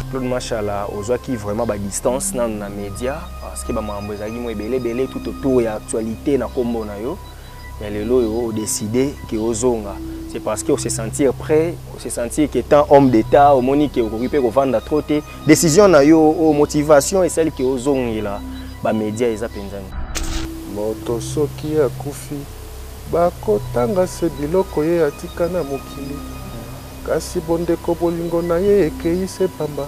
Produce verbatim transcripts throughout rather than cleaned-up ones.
Claude Machala ozwa qui vraiment ba distance dans na média parce que ba mambo ezaki mo ebele belé tout autour ya actualité na kombo na yo mais lelo yo décidé que ozonga c'est parce que on se sentir prêt on se sentir que étant homme d'état au monique occupé ko vendre trop té décision na yo o motivation et celle que ozongela ba média eza penzani moto soki ya kufi bakotanga se biloko ye atika na mokili kasi bondeko bolingo na ye ekei se pamba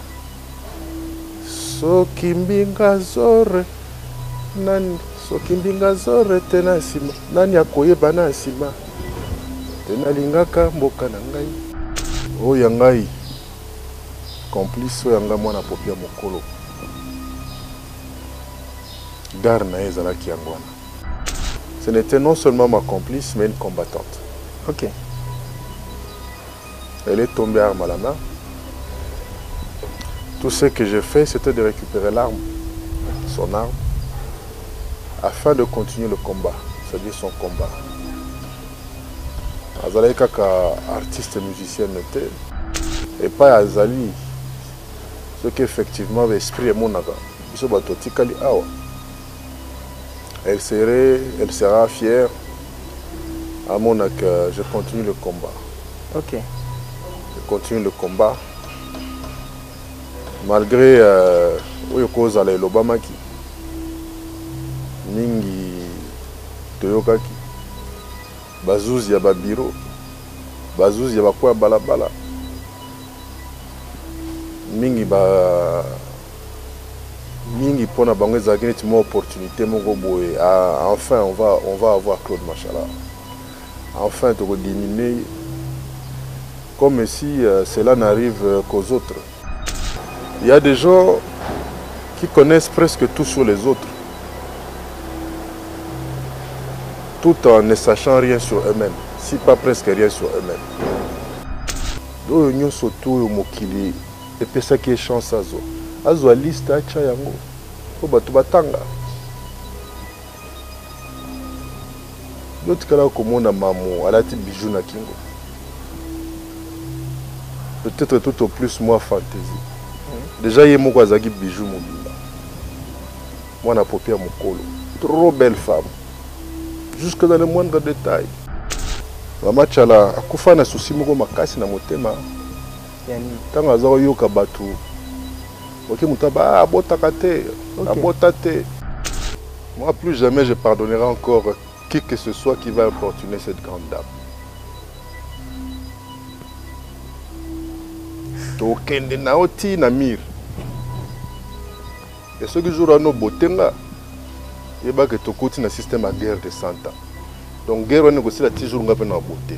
soki mbinga zore nani soki mbinga zore tena nsima nani akoyeba na nsima tena lingaka mboka na ngai oyo ngai complice oyo nga mwana popia mokolo gare na ezalaki yango wana. Ce n'était non seulement ma complice, mais une combattante. Ok. Elle est tombée arme à la main. Tout ce que j'ai fait, c'était de récupérer l'arme, son arme, afin de continuer le combat, c'est-à-dire son combat. Azali kaka artiste et musicien était, et pas Azali, ce qu'effectivement l'esprit est mon aga. Elle, serait, elle sera fière à mon acte que je continue le combat. Ok. Je continue le combat. Malgré où cause à l'Obamaki, Mingi Toyokaki, Bazouzi Yaba Biro, Bazouzi Yaba Kwa Balabala, Mingi Ba. Mingi pona bango ezagini timo opportunité moko boye enfin on va on va avoir Claude Machala enfin to diminuer comme si euh, cela n'arrive euh, qu'aux autres. Il y a des gens qui connaissent presque tout sur les autres tout en ne sachant rien sur eux-mêmes, si pas presque rien sur eux-mêmes. Do nyo soto yo mokili et pesa qui est chance azo azwa liste acha yango po batu batanga d'autres kala komona mamu alati bijou na kingo peut-être tout au plus moi fantaisie déjà yé moko azaki bijou mobimba moi na popia mokolo trop belle femme jusque dans les moindres détails Mama Chala akufa na susi moko makasi na motema yani tanga za yoka batu. Ok, Moutaba, abotakate, abotate. Moi, plus jamais je pardonnerai encore qui que ce soit qui va importuner cette grande dame. Tokende naoti namir. Et ce que jour no botenga, il y a que tokoti na système à guerre de cent ans. Donc guerre on négocie la toujours nga pena beauté.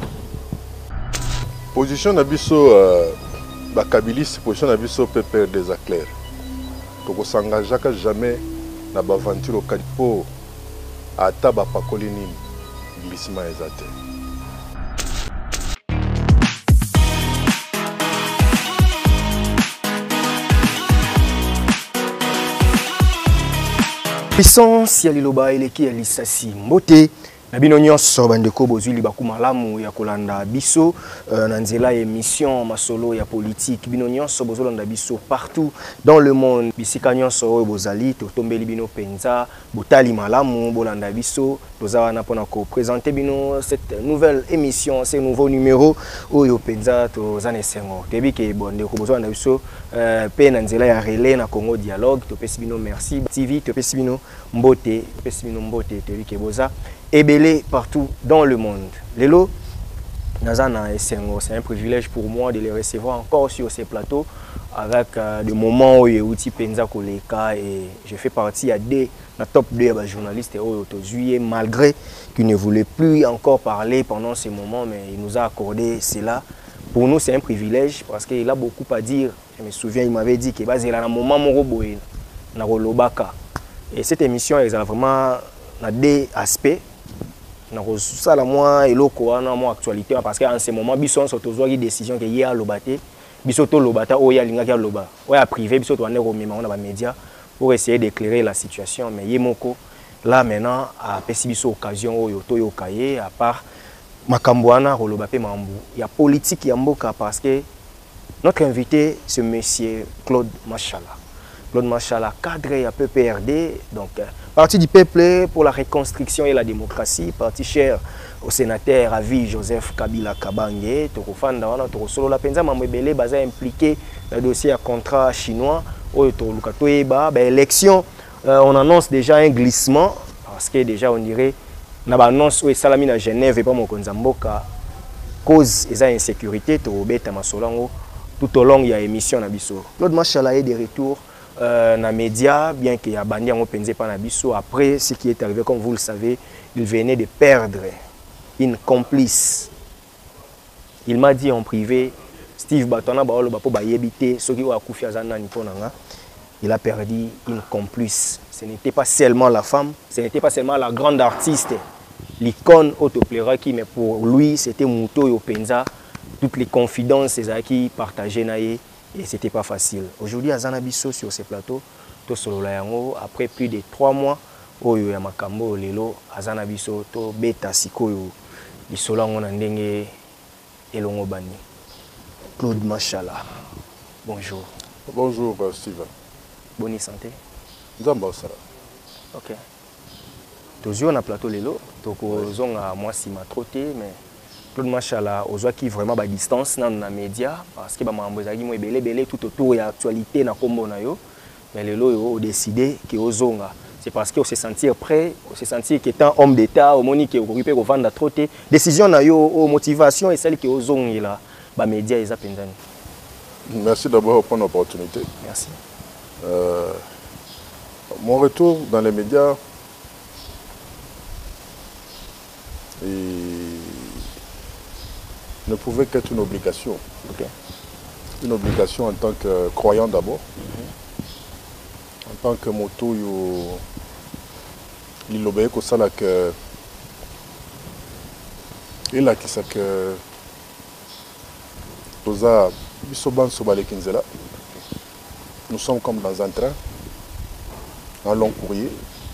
Position nabiso la Kabylie, position d'avis au P P R des Aclairs. Donc on s'engage jamais dans l'aventure au Calipo à Taba Pakolini, glissement exact. Puissance ya liloba eleki ya lisasi mbote. Na bino nyonso bandeko bozwili bakumalamu ya kolanda biso uh, na nzela émission masolo ya politique bino nyonso bozolanda biso partout dans le monde bisika nyonso oyo bozali totombeli bino penza botali malamu bolanda biso toza wana pona ko présenter bino cette nouvelle émission ce nouveau numéro oyo penza toza na esengo tebi ke bondeko bozolanda biso uh, pe na nzela ya relais na Congo Dialogue topesi bino merci T V topesi bino mbote topesi bino mbote tebi ke boza ébélé partout dans le monde. Lelo, c'est un privilège pour moi de les recevoir encore sur ces plateaux avec euh, des moments où il y a eu Penza Koleka et je fais partie à des la top deux journalistes et malgré qu'il ne voulait plus encore parler pendant ces moments, mais il nous a accordé cela. Pour nous, c'est un privilège parce qu'il a beaucoup à dire. Je me souviens, il m'avait dit qu'il y a un moment où il y a et cette émission, elle a vraiment des aspects. Ça la moi et loko ana moi actualité parce qu'en ce moment bison surtout une décision que hier lobaté bisoto lobata o ya linga kia loba o ya privé bisoto ane remema on a ba média pour essayer d'éclairer la situation mais yemoko là maintenant a pesi biso occasion oyo to yo kaye à part makambo ana roloba pe mambu ya politique ya mboka parce que Notre invité, c'est monsieur Claude Machala. Claude Machala, cadre à P P R D, donc euh, parti du peuple pour la reconstruction et la démocratie, parti cher au sénateur à vie Joseph Kabila Kabange, Torofanda, Torosolo, la Penza Mamebele, basé impliqué dans le dossier à contrat chinois, élection, euh, on annonce déjà un glissement, parce que déjà on dirait, on annonce où est Salami à Genève et pas mon Konzamboka, cause et insécurité, Torobeta Masolango, tout au long il y a émission Nabiso. Claude Machala est de retour. Euh, dans les médias, bien qu'il y ait bandit en Openze par Nabiso, après ce qui est arrivé, comme vous le savez, il venait de perdre une complice. Il m'a dit en privé, Steve Batona, il a perdu une complice. Ce n'était pas seulement la femme, ce n'était pas seulement la grande artiste, l'icône autopléraki, mais pour lui, c'était Mouto et Openza, toutes les confidences qui partageaient naïe. Et ce n'était pas facile. Aujourd'hui, à Zanabiso sur ces plateaux, après plus de trois mois, Oyo ya makambo lelo Azanabiso to beta sikoyo lisolango na ndenge elongo bani. Claude Machala. Bonjour. Bonjour Steven. Bonne santé. Nzamba sala. OK. Toujours na plateau lelo, toko zonga moi si ma trotté mais Claude Machala ozwaki vraiment ba distance dans les médias parce que ba mambo ezaki mo ebele belé tout autour de l'actualité na kombo na yo mais lelo yo décidé que ozonga c'est parce que on se sentir prêt on se sentir qu'étant homme d'état au monique au occupé au vendre trotter décision na yo au motivation et celle que ozongila ba médias eza pendani. Merci d'abord pour l'opportunité. Merci. Euh, mon retour dans les médias et ne pouvait qu'être une obligation. Okay. Une obligation en tant que croyant d'abord, mm-hmm. En tant que moto, il obéit que ça là que il a qui ça que nous sommes comme dans un train, un long courrier.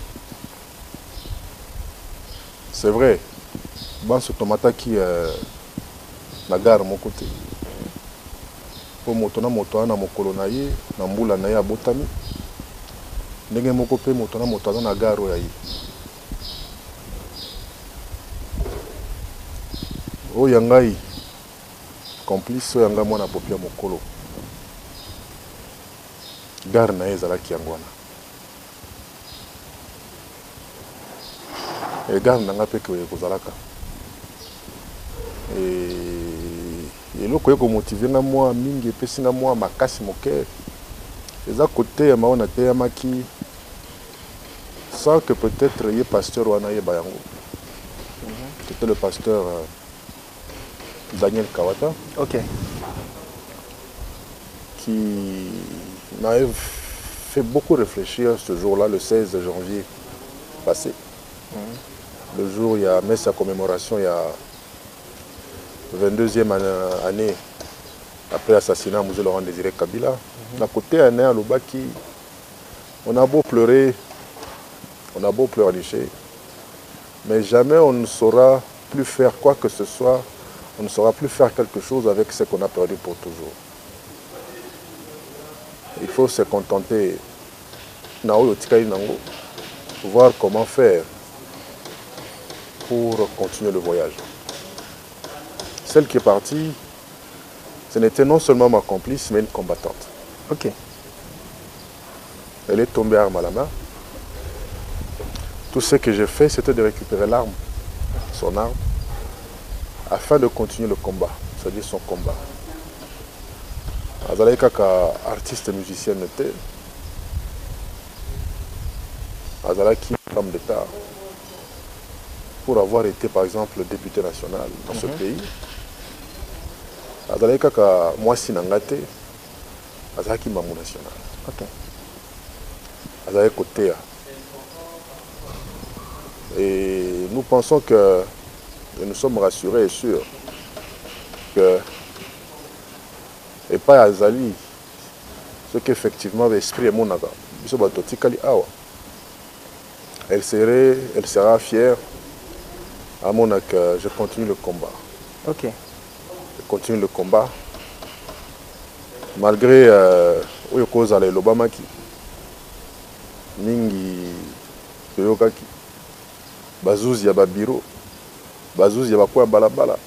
C'est vrai, bon ce tomate qui est la gare à mon côté. Pour motona moto na mokolo na ye na mbula na ye abotami. Ndenge moko pe motona moto na gare ya ye. O yangai complice yanga mwana popia mokolo. Gare na ye ezalaki yangwana. Et gare nanga pe ke kozalaka. Et le ko motivé na moi mingi pesi na moi makasi moke eza côté ya maona te maki sans que peut-être y pasteur wana ye bayango. C'était le pasteur euh, Daniel Kawata. OK. Qui m'a fait beaucoup réfléchir ce jour-là, le seize janvier passé. Mm-hmm. Le jour où il y a messe à commémoration, il y a vingt-deuxième année après l'assassinat de M. Laurent Désiré Kabila. Mm-hmm. À côté, on a beau pleurer, on a beau pleurnicher, mais jamais on ne saura plus faire quoi que ce soit, on ne saura plus faire quelque chose avec ce qu'on a perdu pour toujours. Il faut se contenter de voir comment faire pour continuer le voyage. Celle qui est partie, ce n'était non seulement ma complice, mais une combattante. OK. Elle est tombée arme à la main. Tout ce que j'ai fait, c'était de récupérer l'arme, son arme, afin de continuer le combat, c'est-à-dire son combat. Azalai kaka artiste musicienne était, Azalai qui femme d'État, pour avoir été par exemple député national dans mm-hmm. ce pays. Azalai kaka moi sinangate, Azalai qui mamou national. OK. Azalai côté. Et nous pensons que et nous sommes rassurés et sûrs que et pas Azali ce qu'effectivement l'esprit est mon aga. Elle serait, elle sera fière à mon que je continue le combat. OK. Je continue le combat malgré euh, oyo kozala elobamaki mingi toyokaki bazuzi ya babiro bazuzi ya bakoya balabala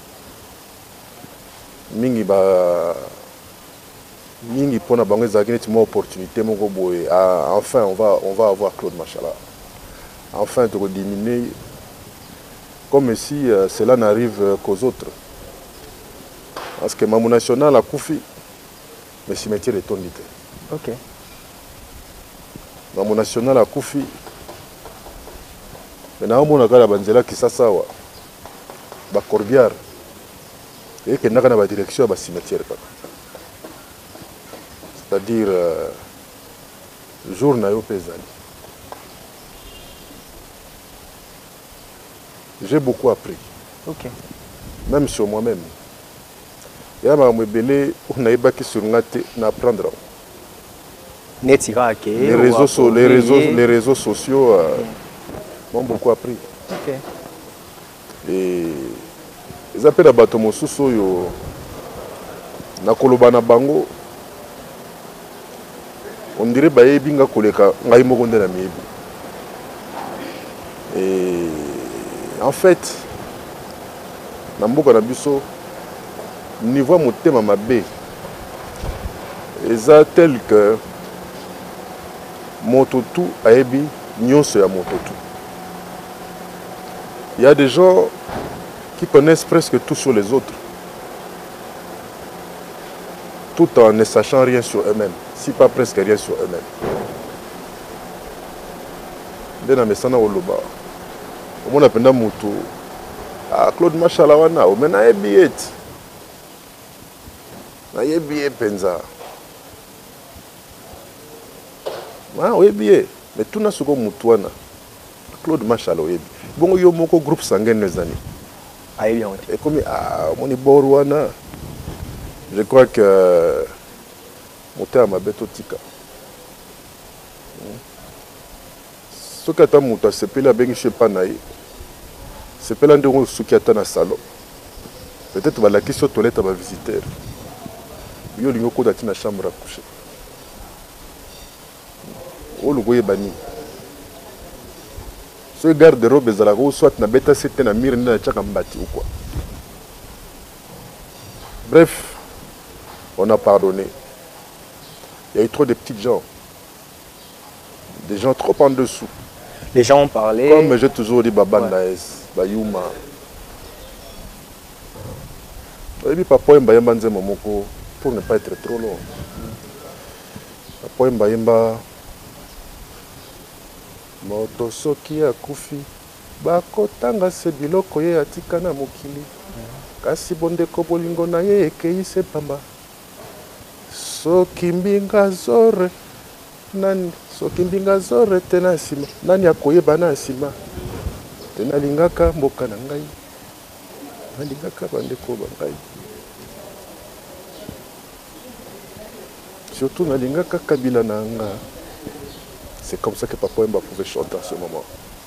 mingi ba mingi pona bango ezalaki neti mwa opportunité moko boye. Ah, enfin on va on va avoir Claude Machala, enfin tu diminuer comme si euh, cela n'arrive euh, qu'aux autres, parce que Mamou National a koufi mais cimetière est tondi. Ok. Mamou National a koufi mais na omona kala banzela Kisasa wa ba corbière et que n'a ba direction ba cimetière, c'est-à-dire euh, jour na yo pesali. J'ai beaucoup appris. Ok. Même sur moi-même. Il y a un belé on a qui sur n'apprendre. Les réseaux so, les réseaux les réseaux sociaux euh, m'ont beaucoup appris. Ok. Et ils appellent à bateau mosusu yo na kolobana bango. On dirait baye binga koleka ngai moko ndena miyebi. Et en fait, dans le biso niveau motema mabe eza tel que mototu ayebi nyonso ya mototu. Il y a des gens qui connaissent presque tout sur les autres, tout en ne sachant rien sur eux-mêmes, si pas presque rien sur eux-mêmes. Dena mesana oloba on appelle mutu ah Claude Machala wana o mena ebiet na yebie penza ma o yebie mais tout na soko mutu wana Claude Machala o yebi bongo yo moko groupe sanguin nezani ayi bien et comme ah moni boru wana je crois que moteur ma beto tika ce que tu as monté, c'est pas la bengi chez Panaï. C'est pas l'endroit où tu as dans salon. Peut-être que la question toilette va visiter. Il y a une autre dans la chambre à coucher. Oh le goye bani. Ce garde-robe est à la rose, soit na bêta c'était na mire na chaka mbati ou quoi. Bref, on a pardonné. Il y a eu trop de petits gens. Des gens trop en dessous. Les gens ont parlé. Comme j'ai toujours dit, Babandaes, Bayuma. Et puis, papa Mbayemba Nze Momoko, pour ne pas être trop long. Papa Mbayemba, Moto Soki Akufi, Bako Tanga Sebiloko ye atikana mokili. Kasi bondeko bolingo na ye ekei se pamba. Soki mbinga zore, nani. Soki mbinga zore tena sima nani akoyeba na sima tena lingaka mboka na ngai nalingaka bandeko ba ngai surtout nalingaka kabila na nga. C'est comme ça que Papa Wemba pouvait chanter à ce moment.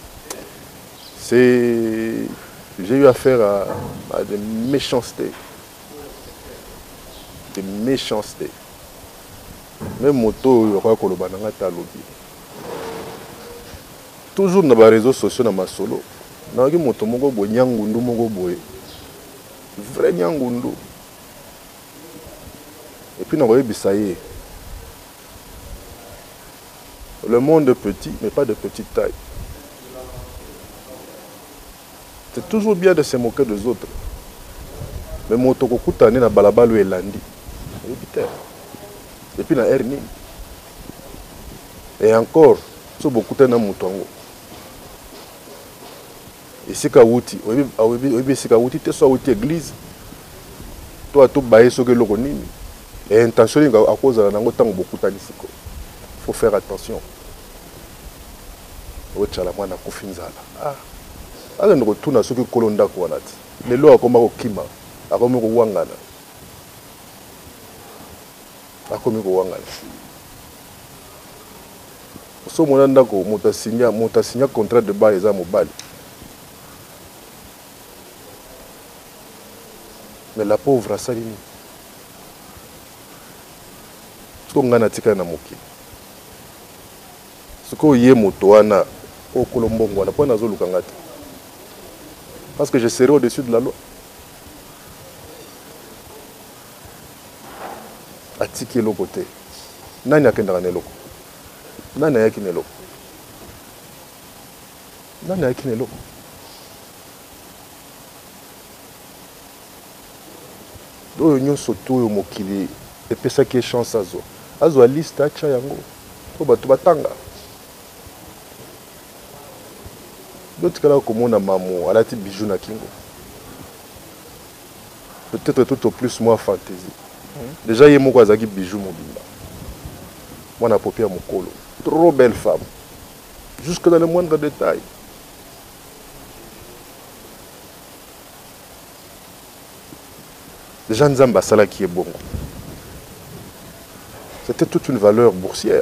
C'est j'ai eu affaire à, à des méchancetés, des méchancetés. Même moto yoka koloba nanga ta lobi toujours na ba réseaux sociaux na masolo na ki moto moko bo nyangundu moko boye vrai nyangundu et puis na koyebisa ye le monde est petit mais pas de petite taille. C'est toujours bien de se moquer des autres mais moto kokutane na balabalo elandi ebiter. Et puis na hernie. Et encore, so beaucoup de gens mutongo. Et si ka wuti, obi obi si ka wuti te so wuti église. Toi to baye so ke loko nini. Et intention nga à cause na ngo tango beaucoup tani siko. Faut faire attention. O tchala mwana kufinzala. Ah. Ale ndo tuna so ke kolonda ko wanati. Lelo akoma ko kima, akoma ko wangana. Akomi ko wangala so mona ndako moto signa moto signa contrat de bail eza mobali mais la pauvre a salini to ngana tika na mokili siko ye moto wana o kolombongo wana pona zo lukanga te parce que je serai au-dessus de la loi atiki eloko te nani akendaka na eloko nani ayaki na eloko nani ayaki na eloko oyo nyonso to oyo mokili epesaki chance azwa azwa liste atya yango po bato batanga dotikala komona mamo alati bijou na kingo peut-être tout au plus moi fantaisie mmh. Déjà ye moko azaki bijou mobimba mwana popia mokolo trop belle femme jusque dans le moindre détail. Déjà Nzamba Sala qui est bon. C'était toute une valeur boursière.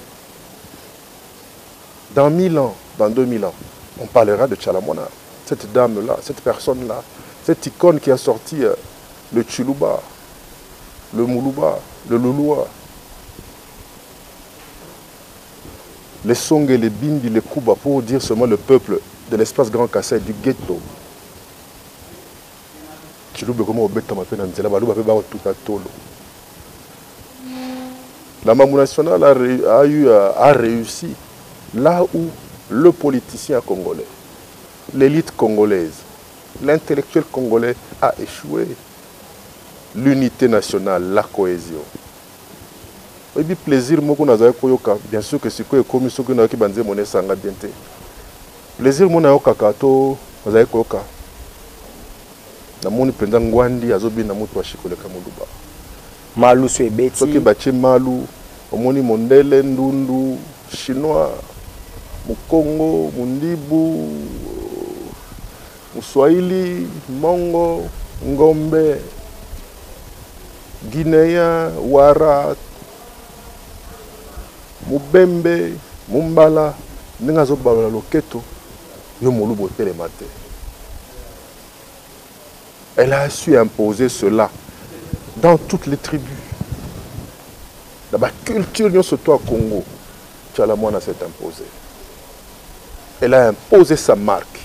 Dans mille ans, dans deux mille ans, on parlera de Tchalamona. Cette dame-là, cette personne-là, cette icône qui a sorti euh, le Tchilouba, le Moulouba, le Louloua, les Song et les Bindi, les Kouba, pour dire seulement le peuple de l'espace Grand Kassai, du ghetto. La Mamou nationale a, ré, a, eu, a réussi là où le politicien congolais, l'élite congolaise, l'intellectuel congolais a échoué. L'unité nationale, la cohésion. Et puis plaisir, bien sûr que c'est quoi comme ce que nous avons dit, mon essai bien té. Plaisir, mon ayoka kato, vous avez quoi? Na moni pendant ngwandi azobi na mutu washikoleka muluba. Malu so ebeti. Soki bache malu, omoni mondele ndundu, chinois, mukongo, mundibu, muswahili, mongo, ngombe, guinéen, wara, mubembe, mumbala, ndenge azobalola loketo, yo molubo telemate. Elle a su imposer cela dans toutes les tribus. Dans la culture, surtout au Congo, Tchalamona s'est imposée. Elle a imposé sa marque.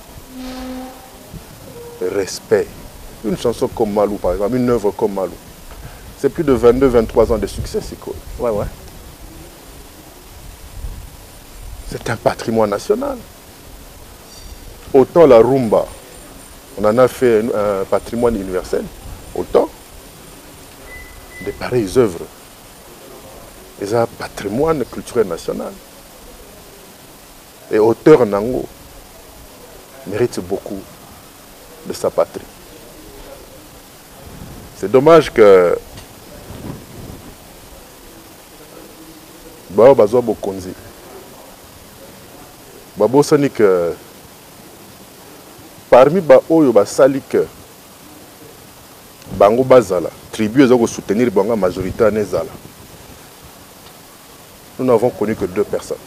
Le respect. Une chanson comme Malou, par exemple, une œuvre comme Malou. C'est plus de vingt-deux vingt-trois ans de succès, c'est quoi? Ouais, ouais. C'est un patrimoine national. Autant la rumba, on en a fait un, un patrimoine universel, autant de pareilles œuvres. C'est un patrimoine culturel national. Et auteur Nango mérite beaucoup de sa patrie. C'est dommage que Bao Bazo Bokonzi, Babo Sanik, parmi ba oyo ba salik bango bazala tribu ezoko soutenir banga majorité nezala. Nous n'avons connu que deux personnes.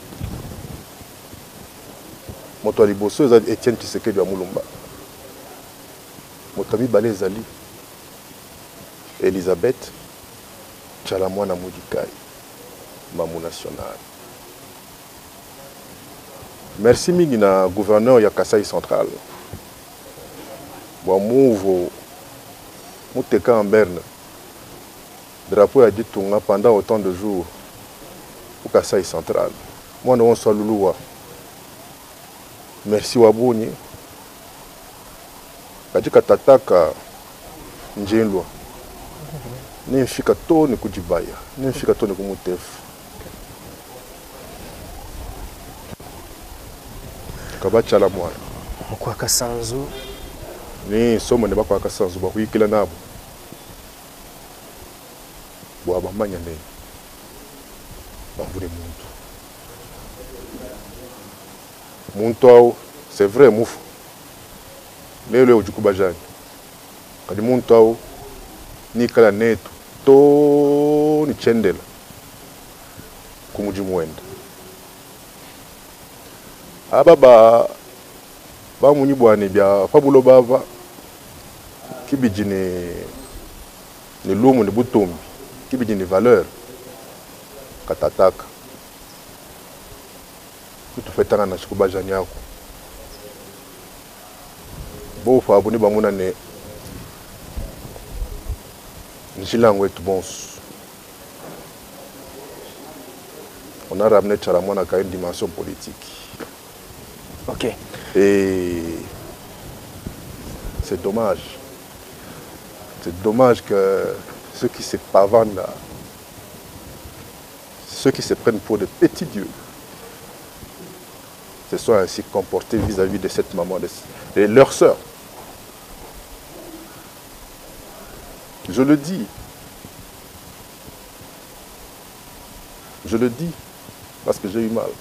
Moto liboso eza Etienne Tshisekedi wa Mulumba. Motami Balé Zali. Elisabeth Tchalamwana Moudikai, Mamou national. Merci Migina, gouverneur ya Kasaï central. Bon, mouvo, mouteka en berne. Drapeau a dit Tunga pendant autant de jours pour Kasaï central. Moi, nous sommes Louloua. Merci Wabouni. Kadika tataka Njenlwa. Ni mfika to ni kujibaya. Ni mfika to ni kumutefu. Kabacha la mwana. Kwa kasanzu. Ni somo ne bakwa kasanzu bakuyikila nabo. Bwa bamanya ne. Bavule muntu. Muntu au c'est vrai mufu. Lelo ujikuba jani. Kadi muntu au ni kala netu to ni chendela kumuji mwenda aba ba ba munyi bwani bya fabulo bava kibiji ni ni lumu ni butumbi kibiji ni valeur katataka tu fais tanga na chikuba janyako bo fa aboni bamona ne njilango etu bons. On a ramené Chalamwana à une dimension politique. Ok. Et c'est dommage. C'est dommage que ceux qui se pavandent là, ceux qui se prennent pour de petits dieux, se soient ainsi comportés vis-à-vis de cette maman et leur sœur. Je le dis. Je le dis parce que j'ai eu mal.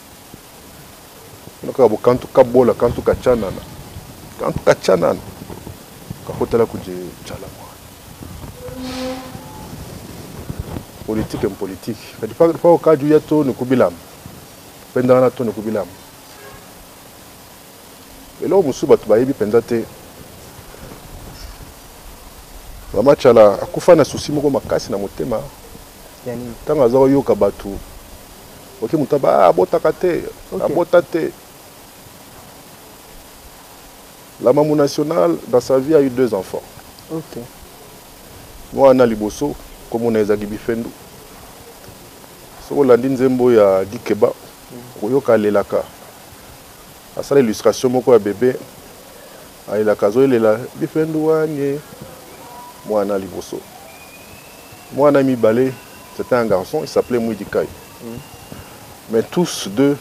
Quand tu kabola, quand tu kachanana, quand tu kachanana, quand tu as politique et politique. Il ne faut pas au cas du yato ne kubilam. Pendant la tonne kubilam. Et là, on suba tu baïbi pendate. Mama chala akufa na susi moko makasi na motema. Yani tanga zo yoka batu. Ok mutaba abotaka te, abota te. La maman nationale dans sa vie a eu deux enfants. OK. Moi na liboso comme on ezaki bifendu. Soko landi nzembo ya Dikeba koyoka lelaka. Asala illustration moko ya bébé. Aila kazo lela bifendu wanye. Moi na liboso. Moi na mibale, c'était un garçon, il s'appelait Mouidikai. Mm. Mais tous deux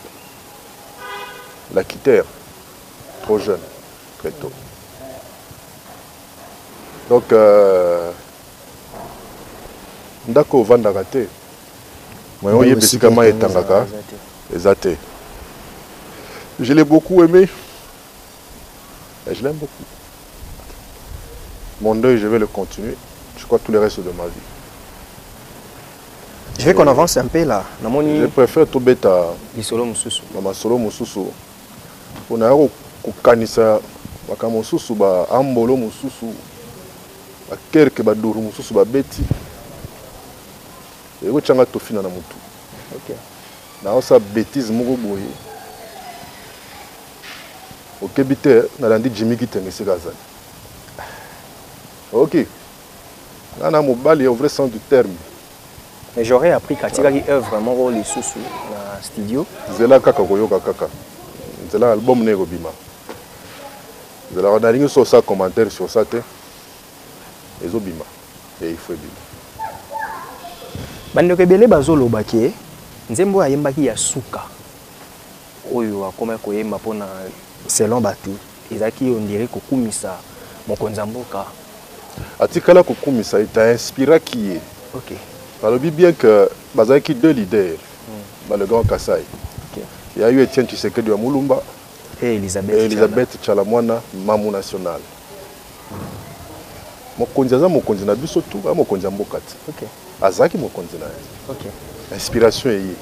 la quittèrent trop jeune, très tôt. Donc euh ndako vandaka te. Moi on y besikama etangaka ezate. Je l'ai beaucoup aimé. Et je l'aime beaucoup. Mon deuil, je vais le continuer, je crois, tout le reste de ma vie. Je veux qu'on avance un peu là. Je préfère tout bêta. Bisolo mususu. Mama solo mususu. On a kukanisa bakamo mususu ba ambolo mususu. Ba kerke ba duru mususu ba beti. Et où changa to fina na mutu. OK. Na osa bêtise moko boye. OK bité na landi Jimmy kitengese kazali. Ok. Là, on a mobile au vrai sens du terme. Mais j'aurais appris qu'à tirer œuvre mon rôle les sous dans studio. Zela kaka koyoka kaka. Zela album ne robima. Zela on a ligne sur ça commentaire sur ça te. Ezobima. Et il faut bima. Bando kebele bazolo bakie. Nzembo ayembaki ya suka. Oyo akoma koyemba pona selon batu. Ezaki on dirait kokumisa mokonza mboka. Atikala kokumisa t'a inspiré qui est. OK. Alors bien que bazaki deux leaders. Mm. Dans le Grand Kassai. OK. Il y a eu Etienne Tshisekedi de Mulumba et Elisabeth et Elisabeth Chalamwana Mamu national. Mokonzi za mokonzi na biso tu ba mokonzi mboka ti. OK. Azaki mokonzi na. OK. Inspiration est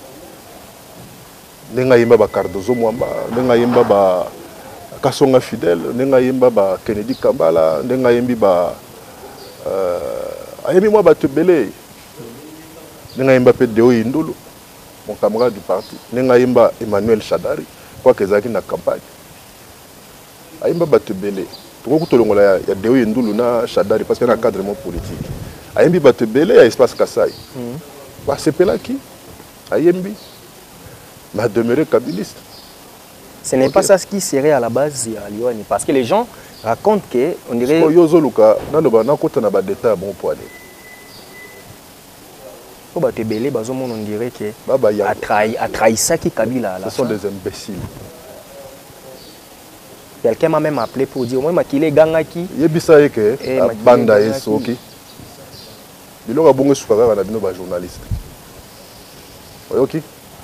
nenga yemba ba Cardozo Mwamba, nenga yemba ba Kasonga Fidèle, nenga yemba ba Kennedy Kambala, nenga yembi ba euh ayemi moi ba tebele. Nenga yemba pe Deo Indolo, mon camarade du parti, nenga yemba Emmanuel Chadari, quoi que zaki na campagne. Ayemba ba tebele. Toko kutolongola ya Deo Indolo na Chadari parce que na cadre politique. Ayembi ba tebele ya espace Kassai. Mm. Ba sepela qui Ayembi m'a demeuré kabiliste. Ce n'est okay. pas ça ce qui serait à la base à Lyon. Parce que les gens racontent que on dirait. Yozo Luka, naloba na kota na ba détail bon poids. Au batebele bazo mon on dirait que baba ya a trahi a trahi ça qui Kabila là. Ce sont des imbéciles. Quelqu'un m'a même appelé pour dire moi makile gangaki. Yebisa yeke banda esoki. Biloko bongo sukaka na bino ba journaliste. Oyoki.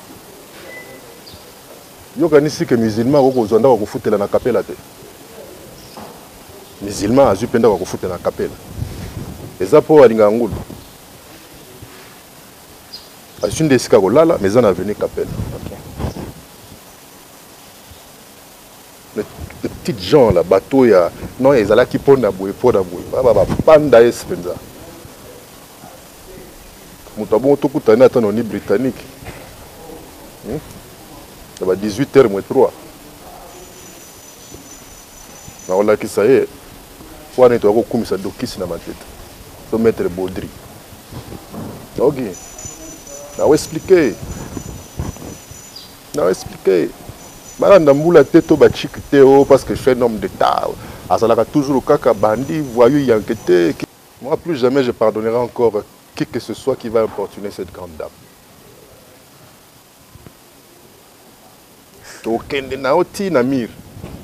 Yokanisi que musulman ko kozonda ko futela na kapela te. Musulman azupenda ko futela na kapela. Eza po alinga ngulu. Asune desika ko lala mais on a venu kapela. OK. Les, les petites gens là bateau ya non ezala ki pona boye pona boye. Baba ba panda espenza. moto abongo tokutana ata noni britannique ya dix-huit heures moins trois nakolakisa ye wana ete akokumisa dokisi na matete to maître Baudry ok naoexplike naoexplike balanda mbula te to bachike te o parce que je suis un homme d'état azalaka toujours kaka bandi voyou yanke te. Moi plus jamais je pardonnerai encore qui que ce soit qui va importuner cette grande dame. Tokende na oti na mir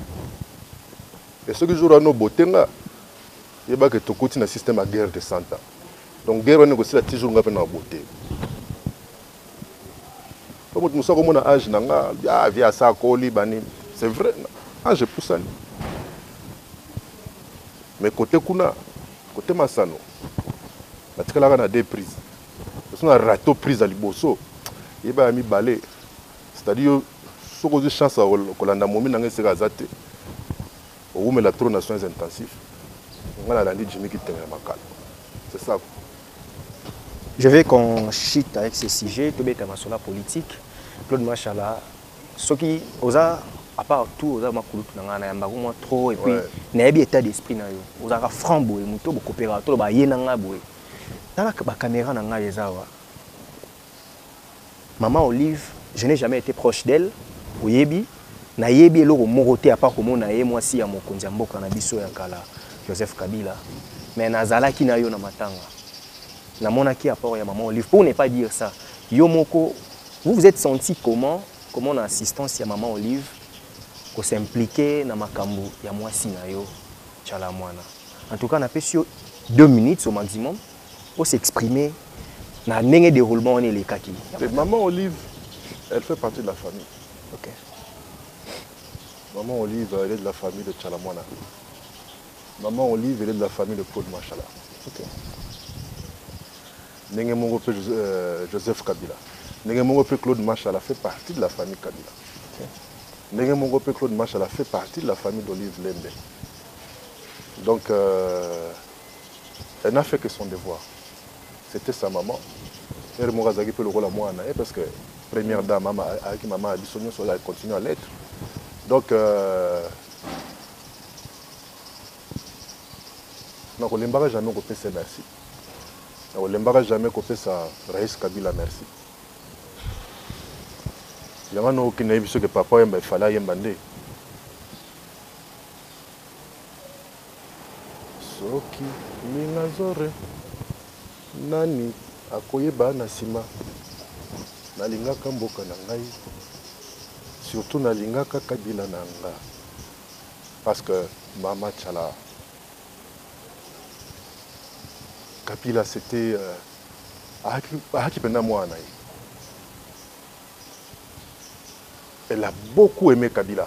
et ce que jour à nos botenga yeba que tokoti na système à guerre de cent ans. Donc guerre on négocie la toujours ngapa na beauté. Comme nous sommes comme âge nanga ah via ça koli bani c'est vrai âge poussani. Mais côté kuna côté masano batikala na deux prises. Ce sont un râteau prise à liboso. Yeba mi balé. C'est-à-dire ce que j'ai chance à kolanda momi nanga sera zate. Ou mais la trop nations intensif. On a la ligne Jimmy qui tenait ma calme. C'est ça. Je veux qu'on chite avec ce sujet, tout bête sur la politique. Claude Machala, ce qui, osa, à part tout, osa ma couloute nanga na yamba vraiment trop et puis n'a pas état d'esprit na yo. Osa ka franc boy, muto bo coopérateur ba yenanga boy. Dans la caméra nanga yezawa. Maman Olive, je n'ai jamais été proche d'elle. Oyebi, na yebi eloko moroté à part comme na ye moi si ya mokonzi mboka na biso ya kala Joseph Kabila. Mais nazalaki na yo na matanga. Na monaki apport ya maman Olive pour ne pas dire ça. Yo moko, vous vous êtes senti comment comment en assistance ya maman Olive ko s'impliquer na makambo ya moi si na yo chala mwana. En tout cas na pesi deux minutes au maximum pour s'exprimer na ndenge déroulement on est les kaki. Maman Olive, elle fait partie de la famille. OK. Maman Olive, elle est de la famille de Tchalamwana. Maman Olive, elle est de la famille de Claude Machala. OK. Nengemongo Joseph Kabila. Nengemongo Claude Machala fait partie de la famille Kabila. OK. Nengemongo Claude Machala fait partie de la famille d'Olive Lembe. Donc, euh, elle n'a fait que son devoir. C'était sa maman. Elle m'a dit que le rôle à moi, parce que première dame, maman, avec maman a dit elle continue à l'être. Donc, euh, on ne jamais copier ça merci. On ne jamais copier ça Raïs Kabila merci. Il y a un autre qui n'a vu que papa il fallait y aller. Soki minazore nani akoyeba na sima nalingaka mboka na ngai. Surtout nalingaka Kabila nanga parce que Mama Tchala Kabila c'était euh, elle a beaucoup aimé Kabila.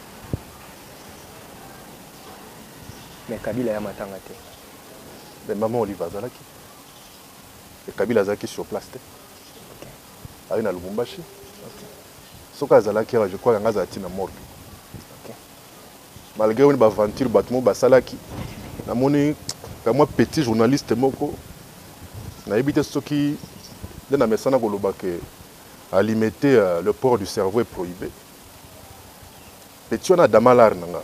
Mais Kabila ya matanga te. Mais maman Olive Azalaki. Et Kabila Azalaki sur place te. OK. Aïe na Lubumbashi. OK. Soka Azalaki, je crois que Azalaki na mort. OK. Malgré une aventure battement basalaki. Na moni comme moi petit journaliste moko na ebité ce qui dans la mesana koloba que alimenter euh, le port du cerveau est prohibé. Petit on a damalar nanga.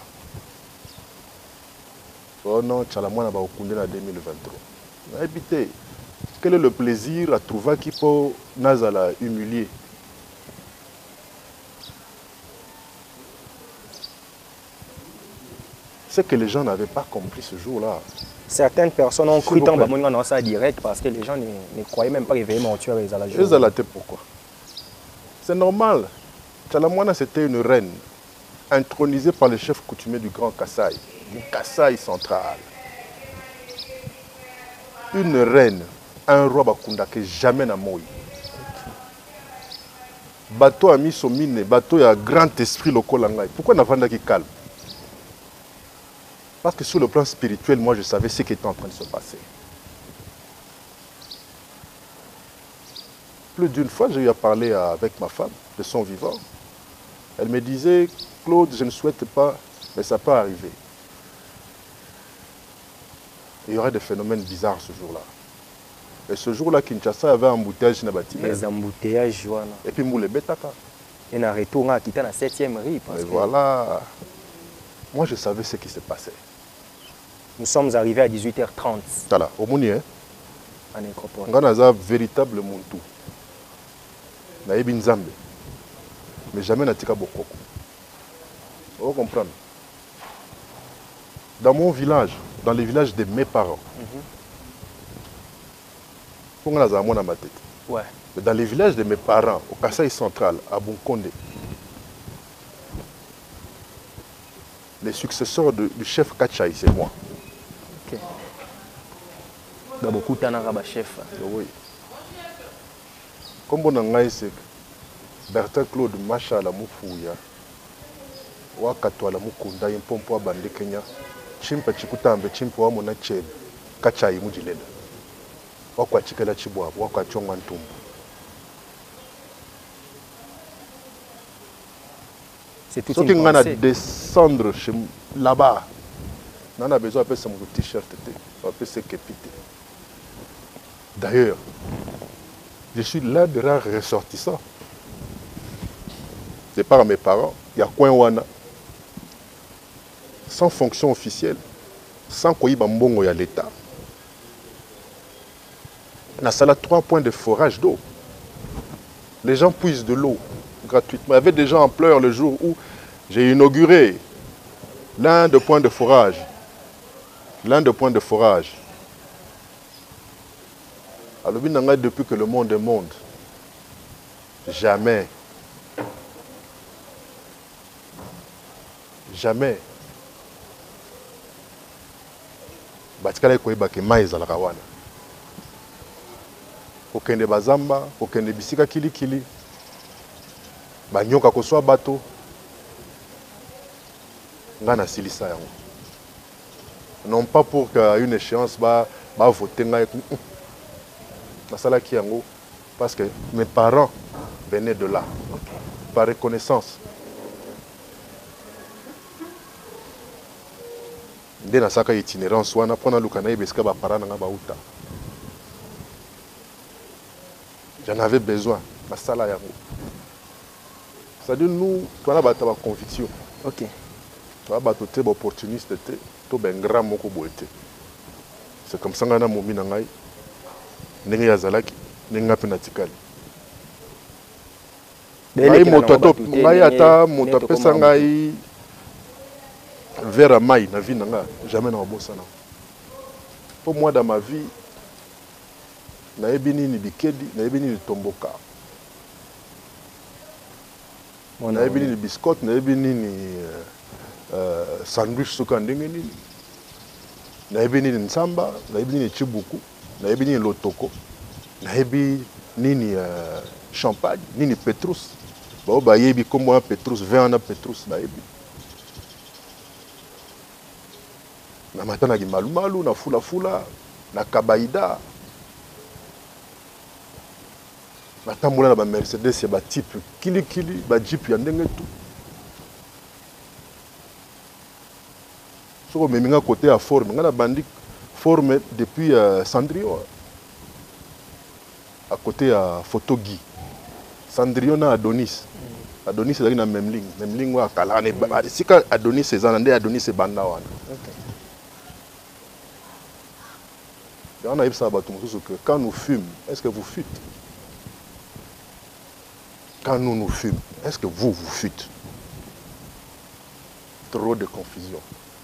Oh non, Tchalamwana va okundé en deux mille vingt-trois. Na ebité quel est le plaisir à trouver qui peut nazala humilier. C'est que les gens n'avaient pas compris ce jour-là. Certaines personnes ont cru tant dans ça direct parce que les gens ne, ne croyaient même pas réveillement tuer les alagés. Les alatés, pourquoi? C'est normal. Tchalamwana, c'était une reine intronisée par le chef coutumier du Grand Kassai, du Kassai central. Une reine, un roi Bakunda qui jamais n'a moui. Bateau a mis son mine, bateau a grand esprit local. Pourquoi n'a pas qui calme? Parce que sur le plan spirituel, moi, je savais ce qui était en train de se passer. Plus d'une fois, j'ai eu à parler avec ma femme de son vivant. Elle me disait, Claude, je ne souhaite pas, mais ça peut arriver. Il y aurait des phénomènes bizarres ce jour-là. Et ce jour-là, Kinshasa avait un embouteillage dans le bâtiment. Les embouteillages, voilà. Et puis, Moule Betaka. Et on a retourné à quitter la septième rue. Parce Et que voilà. Moi, je savais ce qui se passait. nous sommes arrivés à dix-huit heures trente. Voilà, au Mouni, hein. En nécropole. On a un véritable Muntu. Na yebi Nzambe. Mais jamais na tika bokoko. Vous comprenez? Dans mon village, dans les villages de mes parents, on a un ma tête. Ouais. Mais dans les villages de mes parents, au Kasaï central, à Bunkonde, les successeurs de- du chef Kachai, c'est moi. Ok. Il y a beaucoup de temps à chef. Oui. Comme on a c'est Bertin Claude Macha la Mufouya, Wakatwa la Mukunda, Impompo Bande Kenya, Chimpa Chikutambe, Chimpo Mona Cheb, Kachai Mujilela, Wakwa Chikela Chibwa, Wakwa Chongantum. C'est tout Ce qui une a pensée. descendre chez là-bas, on a besoin de mon t-shirt, on peut se képiter. D'ailleurs, je suis l'un des rares ressortissants. De par mes parents, il y a Kouenwana, sans fonction officielle, sans qu'il y ait à l'État. On a trois points de forage d'eau. Les gens puisent de l'eau gratuitement. Il y avait des gens en pleurs le jour où j'ai inauguré l'un des points de forage. L'un des points de forage. Alors, depuis que le monde est monde, jamais, jamais, batikala koyeba ke mai ezalaka wana. Kokende bazamba, kokende bisika kilikili, banyoka koswa bato, nga na silisa yango. Non pas pour qu'une échéance va va voter nga nasalaki yango parce que mes parents venaient de là, par reconnaissance. Nde nasaka itinérance wana pona lukana yebeska ba parents nga bauta. J'en avais besoin, nasala yango. C'est-à-dire nous, toi là ba ta conviction. Ok. Toi ba to te opportuniste te, to ben grand moko boete. C'est comme ça ngana momi na ngai. Ndenge yazalaki, ndenge ngapi na tikali. Ngai moto to ngai ata moto apesa ngai vers mai na vie nanga, jamais na bossa na. Pour moi dans ma vie, na yebi nini bikedi, na yebi nini tomboka. Na yebi nini biscotte, na yebi nini euh, sandwich suka ndenge nini. Na yebi nini nsamba, na yebi nini chibuku. Na yebi nini lotoko, na yebi nini uh, champagne, nini Petrus. Ba ba yebi comme moi Petrus, vingt ans Petrus na yebi. Na matana ki malu malu, na fula fula, na kabaïda. Na tambola na ba Mercedes ya ba type kili kili, ba Jeep ya ndenge tout. Soko meminga côté à forme, nga na bandi forme depuis euh, Cendrillon. À côté à Photo Guy. Cendrillon na Adonis. Adonis c'est dans même ligne. Même ligne à Kalane. Si Adonis c'est Zanande, Adonis c'est Bandawan. On a eu ça à que quand nous fumons, est-ce que vous fûtes? Quand nous nous fumons, est-ce que vous vous fûtes? Trop de confusion.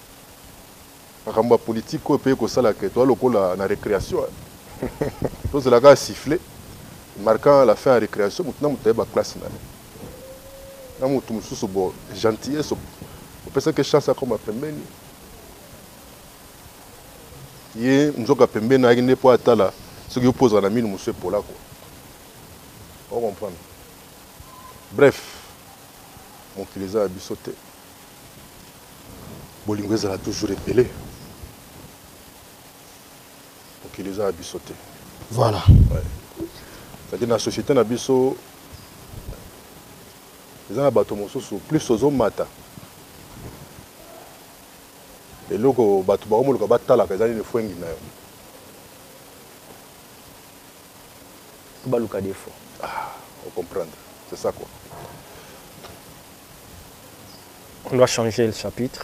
La politique est que ça, toi, le la récréation. Donc, c'est la gare sifflé, marquant la fin de la récréation, maintenant, tu as une classe. Tu as une gentillesse. Tu penses que chance comme après meni. Yé, nous avons pembe na yé pour atala. Ce qui oppose à la mine, monsieur pour là quoi. On comprend. Bref, mon kilisa a bissoté. Bolingwez a toujours épelé. Qui les a abissotés. Voilà. Ouais. C'est-à-dire dans la société, na biso, les gens bateau mosusu plus aux hommes mata. Et loko bateau ba omo loko batala kazali ne fwengi na yo. baluka défaut. Ah, on comprendre. C'est ça quoi. On doit changer le chapitre.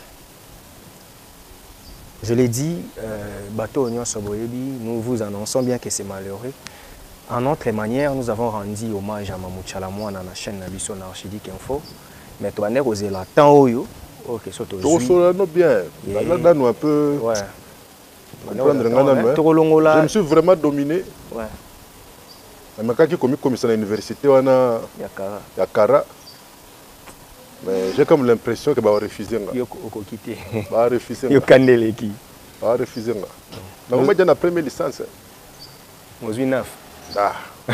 Je l'ai dit, euh, Bateau Oignon Soboyebi, nous vous annonçons bien que c'est malheureux. En autre manière, nous avons rendu hommage à Mamou Tchalamoua dans la chaîne Nabiso na Archidic Info. Mais tu vas nous dire la temps où ok, c'est tout. Tu nous bien. Là, nous un peu. Ouais. Je me suis vraiment dominé. Ouais. Mais quand j'ai commis commissaire à l'université, on a Yakara. Mais j'ai comme l'impression que va refuser. Yoko quitté. Va refuser. Yokandele qui. Va refuser. Donc moi j'ai la première licence. Moi j'ai neuf. Ah.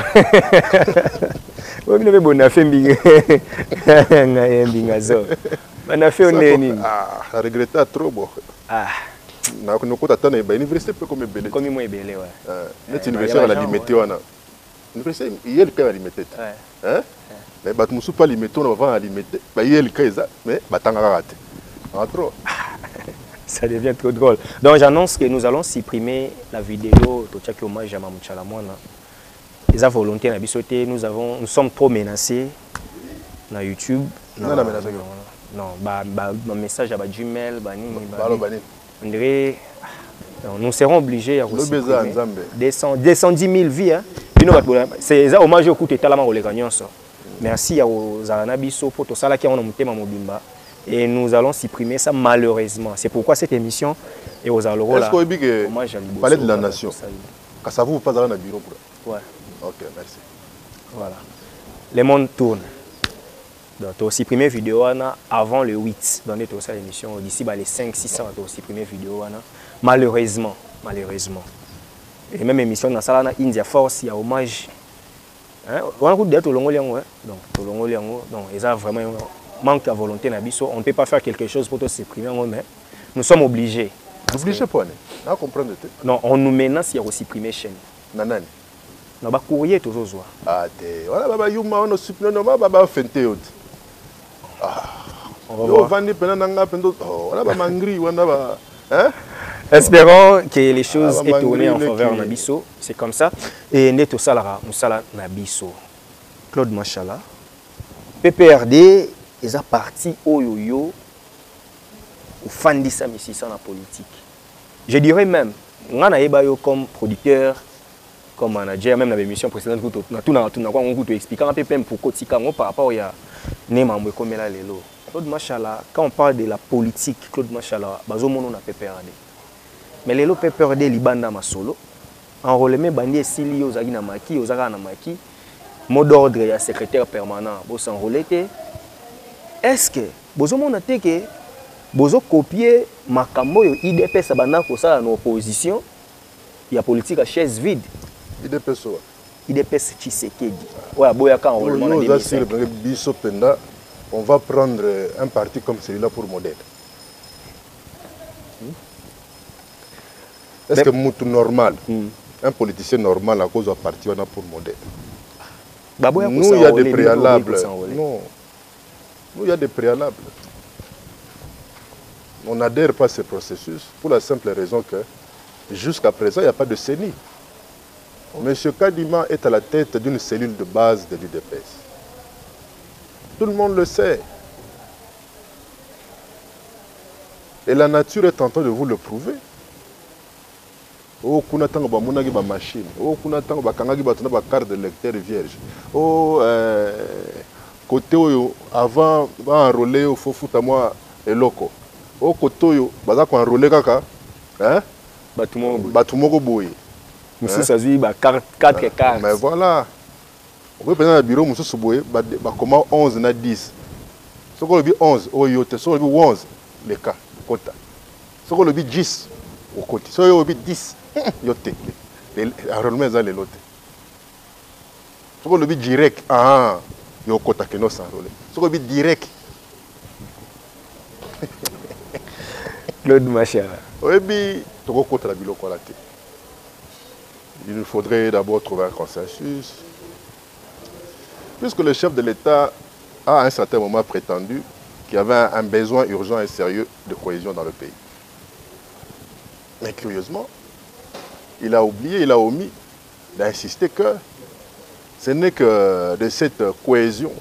Oui, mais bon, on a fait mbinga. Mbinga zo. On a fait un ah, je regrette trop bon. Ah. Na ko noko tata na ba université pe comme belé. Comme moi belé ouais. Euh, net université à la limité wana. Université il ka la limité. Ouais. Hein? Mais bat musu pas limité on va limité. Ba il ka eza mais batanga raté. En trop. Ça devient trop drôle. Donc j'annonce que nous allons supprimer la vidéo to tchaki hommage à Mamou Tchalamoua. Les volontés na bisoté, nous avons nous sommes trop menacés na YouTube. Non non menacé. Non, bah bah mon message à ba Gmail, ba nini ba. On dirait, nous serons obligés à supprimer deux cent dix mille vies. Hein. C'est ça hommage au coup de talama au Léganion. Merci aux Aranabiso pour tout ça là qui ont monté ma mobimba. Et nous allons supprimer ça malheureusement. C'est pourquoi cette émission est aux Aloro là. Est-ce qu'on dit que parler de la nation, quand ça vous pas dans le bureau pour. Ouais. Ok, merci. Voilà. Le monde tourne. Donc, tu as supprimé la vidéo avant le huit. Dans cette émission, d'ici les cinq six ans, tu as supprimé la vidéo. Malheureusement, malheureusement. Et même émission dans la India Force, il y a hommage. On a dit que tu donc, donc, il y a vraiment un manque de volonté. On ne peut pas faire quelque chose pour te supprimer, mais nous sommes obligés. Obligés pour nous comprendre. Non, on nous menace de supprimer la chaîne. Nanani. On va courrier toujours. Ah, voilà, baba yuma on a supprimé, on va baba fenter. Espérons que les choses aient tourné en faveur de Nabiso. C'est comme ça. Et Neto Salara, Moussala Nabiso. Claude Machala. P P R D, ils ont parti au yo-yo au fan de la politique. Je dirais même, on a comme producteur, comme manager, même dans l'émission précédente, on a expliqué un peu pourquoi par rapport à Claude Machala, quand on parle de la politique, Claude Machala, bazomono na P P R D. Mais les P P R D libanda masolo, en relève bandi esili ozagi na maki, ozaka na maki, mot d'ordre ya secrétaire permanent, bo s'enrôler. Est-ce que bozomona te que bozo copier makambo yo I D P S banda ko ça en opposition, il y a politique à chaise vide. I D P S wa. I D P S Tshisekedi. Ouais, boya ka enrôlement na biso penda. On va prendre un parti comme celui-là pour modèle. Est-ce que c'est normal, hmm. un politicien normal à cause d'un parti on a pour modèle? Nous, il y a des préalables. Non. Nous, il y a des préalables. On n'adhère pas à ce processus pour la simple raison que jusqu'à présent, il n'y a pas de C E N I. Monsieur Kadima est à la tête d'une cellule de base de l'U D P S. Tout le monde le sait. Et la nature est en train de vous le prouver. Oh, kuna tango ba munagi ba machine. Oh, kuna tango ba kangagi ba tuna ba carte de lecteur vierge. Oh, euh, côté oyo avant ba enrôler au faut fouta moi eloko. Oh, côté oyo baza ko enrôler kaka, hein? Batumo batumoko boye. Monsieur Sazui ba quatre cartes. Mais voilà. On peut prendre le bureau, monsieur Souboye, comment onze na dix. Ce qu'on le dit onze, au yote, ce qu'on le dit onze, les cas, quota. Ce qu'on le dit dix, au côté. Ce qu'on le dit dix, yote. Enrôlement, c'est les lotes. Ce qu'on le dit direct, ah, yo quota que nous s'enrôler. Ce qu'on le dit direct. Claude Machala. Oui, mais tu vas quota la bilo quoi la tête. Il nous faudrait d'abord trouver un consensus. Puisque le chef de l'État a à un certain moment prétendu qu'il y avait un besoin urgent et sérieux de cohésion dans le pays. Mais curieusement, il a oublié, il a omis d'insister que Ce n'est que de cette cohésion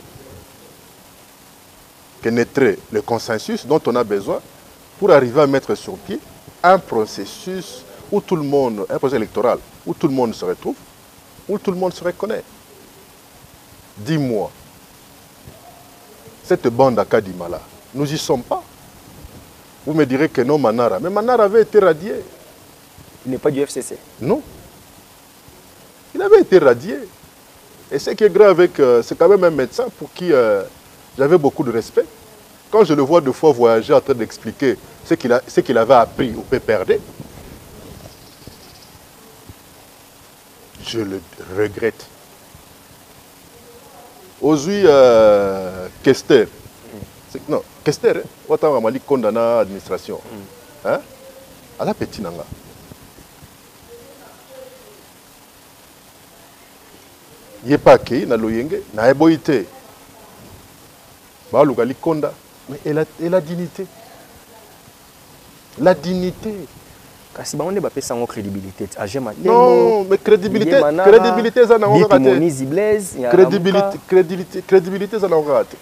que naîtrait le consensus dont on a besoin pour arriver à mettre sur pied un processus où tout le monde, un processus électoral, où tout le monde se retrouve, où tout le monde se reconnaît. Dis-moi, cette bande à Kadimala, nous n'y sommes pas. Vous me direz que non, Manara. Mais Manara avait été radié. Il n'est pas du F C C. Non. Il avait été radié. Et ce qui est grave avec, euh, c'est quand même un médecin pour qui euh, j'avais beaucoup de respect. Quand je le vois deux fois voyager en train d'expliquer ce qu'il a, ce qu'il avait appris au P P R D, je le regrette. Aujourd'hui, euh, Kester, non, Kester, on a condamné l'administration. Hein? À la petite nanga. Il n'est pas qui, na loyenge, na eboite. Ba lugali konda, mais et la, et la dignité. La dignité. Kasi ba on est pas sans crédibilité. Non, mais crédibilité, crédibilité ça n'a pas raté. Crédibilité, crédibilité, crédibilité ça n'a pas raté.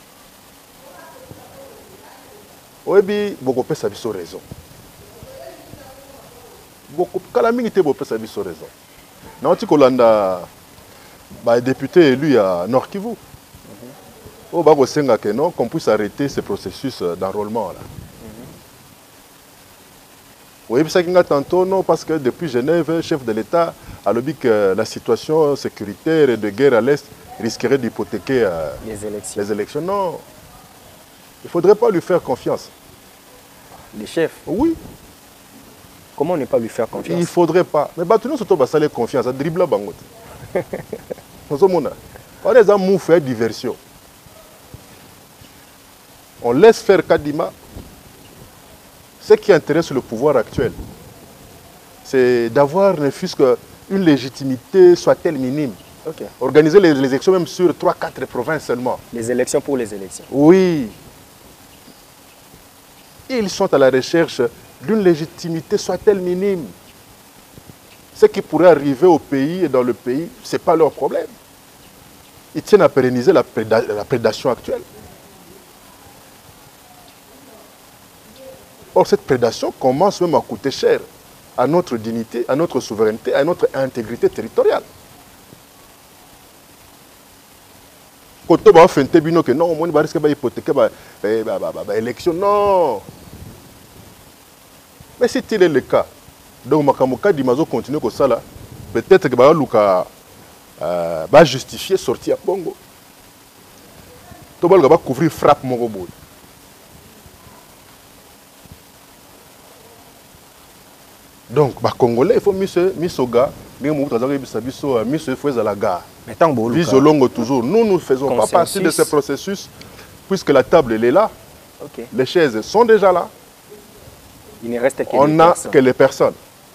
Oebi beaucoup pe sabi so raison. Beaucoup calamité beaucoup pe sabi so raison. Na oti kolanda ba député élu à Nord Kivu. Oh ba ko senga que non qu'on puisse arrêter ce processus d'enrôlement là. Oui, ça qui tantôt non parce que depuis Genève, le chef de l'État a dit que la situation sécuritaire et de guerre à l'Est risquerait d'hypothéquer euh, les élections. Les élections. Non, il ne faudrait pas lui faire confiance. Les chefs? Oui. Comment ne pas lui faire confiance? Il ne faudrait pas. Mais bah, tout le monde se faire confiance, à dribbler bangot. On est en mouf et diversion. On laisse faire Kadima. Ce qui intéresse le pouvoir actuel, c'est d'avoir ne fût-ce qu'une légitimité soit-elle minime. Okay. Organiser les, les élections même sur trois quatre provinces seulement. Les élections pour les élections. Oui. Ils sont à la recherche d'une légitimité soit-elle minime. Ce qui pourrait arriver au pays et dans le pays, ce n'est pas leur problème. Ils tiennent à pérenniser la, préda la prédation actuelle. Or, cette prédation commence même à coûter cher à notre dignité, à notre souveraineté, à notre intégrité territoriale. Quand on fait un que non, on va risquer d'hypothéquer l'élection. Non. Mais si tel est le cas, donc Makamuka Dimazo continue comme ça là, peut-être que Luka va justifier sortir à Bongo. Tout le monde va couvrir frappe mon robot. Donc, les Congolais, il faut miser au gars, mais il faut miser à la gare. Vise longue toujours. Nous, nous ne faisons pas partie de ce processus, puisque la table elle est là. Okay. Les chaises sont déjà là. Il ne reste que On les n'a personnes. que les personnes.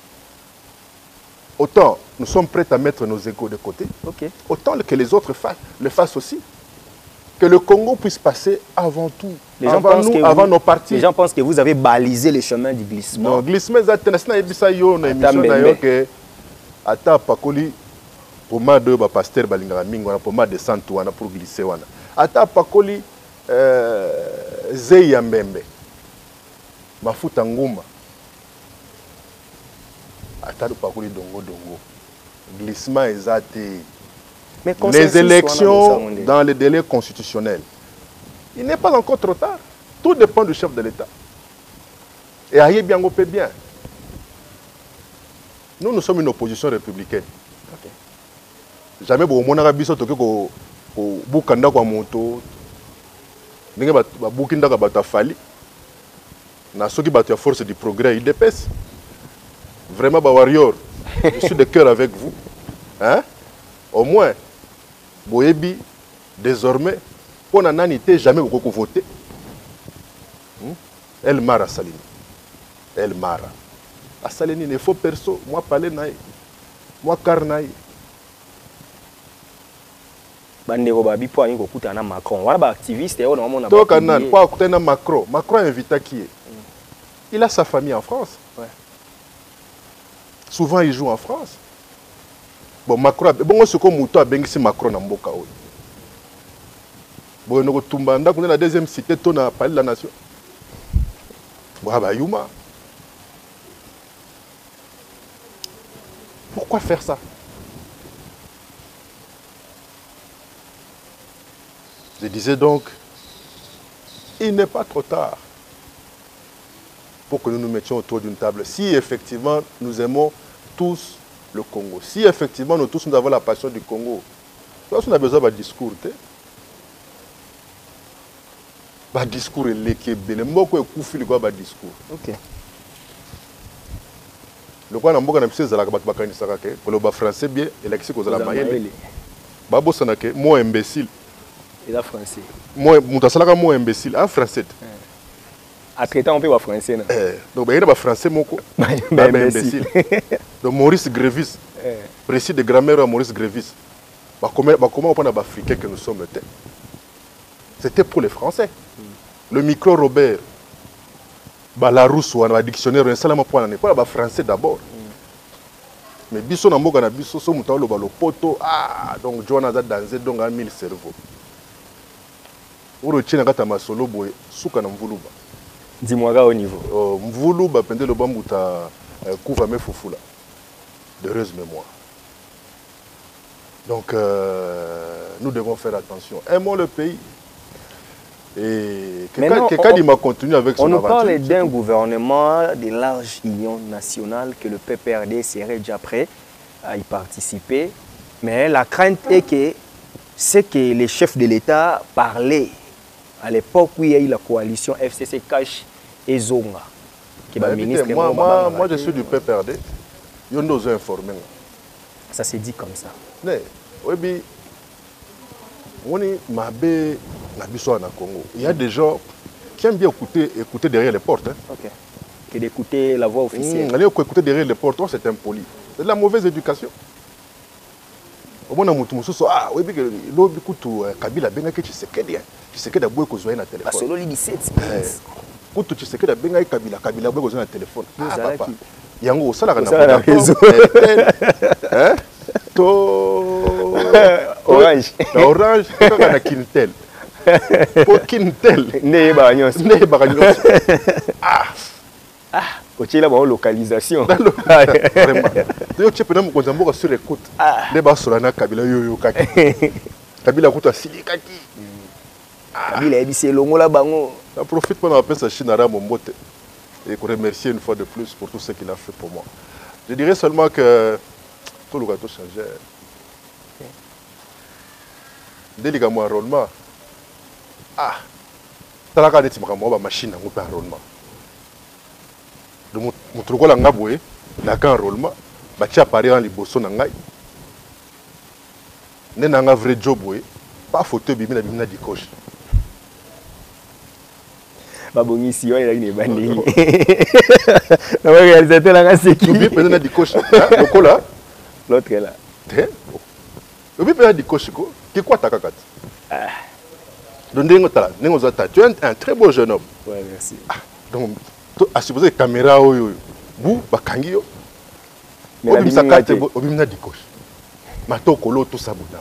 Autant nous sommes prêts à mettre nos égos de côté, okay. Autant que les autres fassent, le fassent aussi. Que le Congo puisse passer avant tout, les gens avant, nous, que avant vous, nos partis. Les gens pensent que vous avez balisé le chemin du glissement. Non, glissement, c'est une émission que Ata Pakoli, pour moi de pasteur Balingara Mingo, pour moi de Santuana pour glisser. Ata Pakoli, Zeya Mbembe, Mafuta Nguma, Ata Pakoli Dongo Dongo, glissement exact. Les élections dans les délais constitutionnels. Il n'est pas encore trop tard. Tout dépend du chef de l'État. Et aïe bien, on peut bien. Nous, nous sommes une opposition républicaine. Okay. Jamais bon mon arabi so toke ko ko bukanda kwa moto. Ndenge ba bukinda ka batafali. Na soki batu ya force du progrès I D P S. Vraiment ba warrior. Je suis de cœur avec vous. Hein? Au moins Boyebi, désormais, pour n'anité jamais beaucoup voté. Elle mara Salini. Elle mara. À Salini, il faut perso, moi parler naï, moi carnaï. Bandero babi pour aller écouter un Macron. Voilà ba activiste et on a mon donc on pas écouter un Macron. Macron invité qui est. Il a sa famille en France. Ouais. Souvent il joue en France. Bon, Macron, bon, ce qu'on mouton a bien Macron en Mboka. Bon, nous retombons dans la deuxième cité, on a parlé de la nation. Bon, bah, Yuma. Pourquoi faire ça? Je disais donc, il n'est pas trop tard pour que nous nous mettions autour d'une table. Si effectivement nous aimons tous le Congo, si effectivement nous tous nous avons la passion du Congo, parce qu'on a besoin d'un discours. Un discours est l'équilibre. Le mot est couffé le discours. Ok. Le quoi n'importe quel chose à la bakani sarake, pour le français bien et l'excès cause la maïle. Babo sanake, moi imbécile. Et là français. Moi, mutasalaka moi imbécile. En français. À traiter on peut voir français. Eh, donc il y a français moko. Bah imbécile. Donc Maurice Grévis. Précis de grammaire à Maurice Grévis. Bah comment bah comment on parle d'Africains que nous sommes. C'était pour les Français. Le micro Robert. Bah la Rousse ou un dictionnaire un seul mot pour l'année. Pas français d'abord. Mais biso na mboka na biso so muta lo balo poto ah donc Joana za danser donc a mille cerveaux. Uro tchina kata masolo boy suka na mvuluba. Dis-moi au niveau. Oh mvuluba pende lo bambuta kuva me fufula. D'heureuse mémoire. Donc euh, nous devons faire attention. Aimons le pays. Et Kadima continue avec son on nous aventure. parle d'un gouvernement de large union nationale que le P P R D serait déjà prêt à y participer. Mais la crainte est que c'est que les chefs de l'État parlaient à l'époque où il y a eu la coalition F C C Cash et Zonga. Qui bah, ministre moi, moi, moi je suis du P P R D. Ils nous ont informés. Ça s'est dit comme ça. Mais, oui, on est mabé. Il y a des gens qui aiment bien écouter, écouter derrière les portes. Hein. Ok. Que d'écouter la voix officielle. Mmh, aller écouter derrière les portes, c'est impoli. C'est de la mauvaise éducation. Au moins, on a ah oui, l'autre coup, Kabila benga que tu sais que bien. Tu sais que d'abord que zoé na téléphone. Parce que l'autre dix-sept. Quand tu sais que d'abord benga Kabila, Kabila benga zoé na téléphone. Ah papa. Yango ça la na réseau. Hein? To Orange. Orange, quand on a Kintel. Pour Kintel. Ne bagnos. Ne bagnos. Ah. Ah. Au là ba localisation. Vraiment. Donc tu peux nous contambo sur écoute. Ne ba solana Kabila yo yo kaki. Kabila kuta silikaki. Kabila ebisi longo la bango. Ça profite pour appeler ça Chinara Mombote et pour remercier une fois de plus pour tout ce qu'il a fait pour moi. Je dirais seulement que tout le gâteau changeait. Dès le gamin enrôlement, ah, t'as la carte de ma machine à mon enrôlement. Donc, mon truc là, ngaboué, la carte enrôlement, bah tu apparais en liboso nangai. N'est n'anga vrai job oué, pas photo bimina bimina di coche. Babongi si on est là il est bandé. On va réaliser la race qui. Tu bimina di coche. Le cola. L'autre est là. Le bimina di coche quoi? Qui quoi ta cacate? Ah. Donc tu es un très beau jeune homme. Ouais, merci. Ah, donc, à supposer que caméra ou vous, bakangi yo. Mais la carte obimina di coche. Mato kolo tout ça boudabo.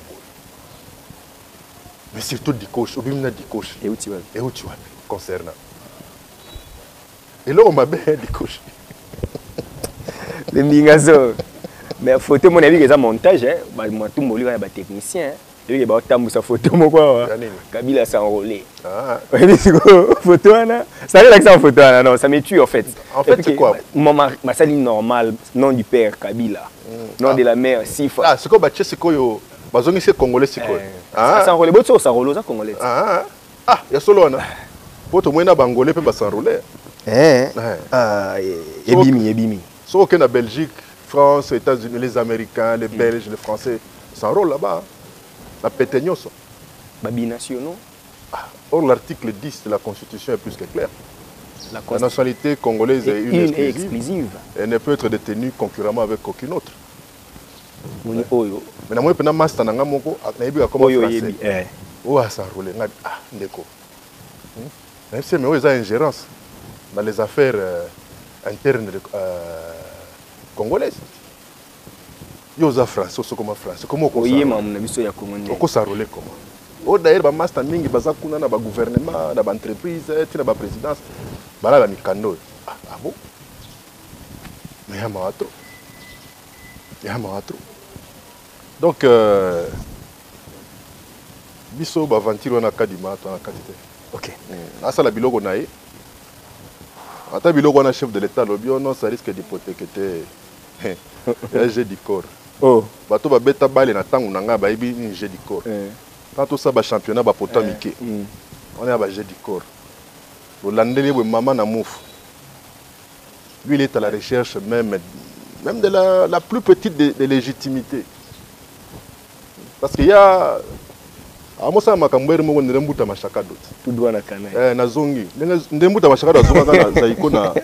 Mais surtout di coche, obimina di coche. Et où tu vas? Et où tu vas concernant. Et là on m'a bien di coche. Le mingazo. Mais photo mon avis que ça montage hein, bah moi tout mon livre ba technicien. Et il va tambu sa photo mo quoi. Kabila s'enrôler. Ah. Photo là. Ça arrive avec ça en photo là non, ça me tue en fait. En fait c'est quoi? Ma ma saline normale, nom du père Kabila. Nom ah. de la mère Sifa. Ah, c'est quoi bache c'est quoi yo? Bazongi c'est congolais c'est quoi? Ah. Ça s'enrôler boto ça rôle ça congolais. Ah. Ah, ya solo na. Poto moina bangolais pe ba s'enrôler. Eh. Ah, ebimi ebimi. Sauf que na Belgique, France, États-Unis, les Américains, les Belges, les Français s'enrôlent là-bas. La pétaignos. Binationaux. Ah. Or, l'article dix de la Constitution est plus que clair. La, la nationalité congolaise est une, une exclusive, exclusive. Et ne peut être détenue concurremment avec aucune autre. Oui. Oyo. Mais moi, je master nanga moko, na yebi comme français. Eh. Oh, ça roule. Ah, ndeko. Même si mais ils ont ingérence dans les affaires euh, internes euh, congolaises. yo za français so comme français comment ko oye mamu na biso ya Congo ko ça roler comment o d'ailleurs ba master mingi baza kuna na ba gouvernement na ba entreprise tina ba présidence bala la mikando ah, ah bon mais ya mawato ya mawato donc euh, biso ba aventure na kadima to na kadite ok mm. asa la biloko na ye ata biloko na chef de l'état lobio non ça risque d'hypothéquer un jeu du corps oh bato ba beta bale na tangu nanga ba ibi un jeu du corps eh. Quand tout ça ba championnat ba poto mike eh. mm. on est à ba jeu du corps le landeli we maman na mouf lui il est à la recherche même même de la, la plus petite des de légitimité parce qu'il y a amosa makambwere mo ndire mbuta mashaka dot tudwa na kana eh na zongi ndire mbuta mashaka dot zonga na zaiko na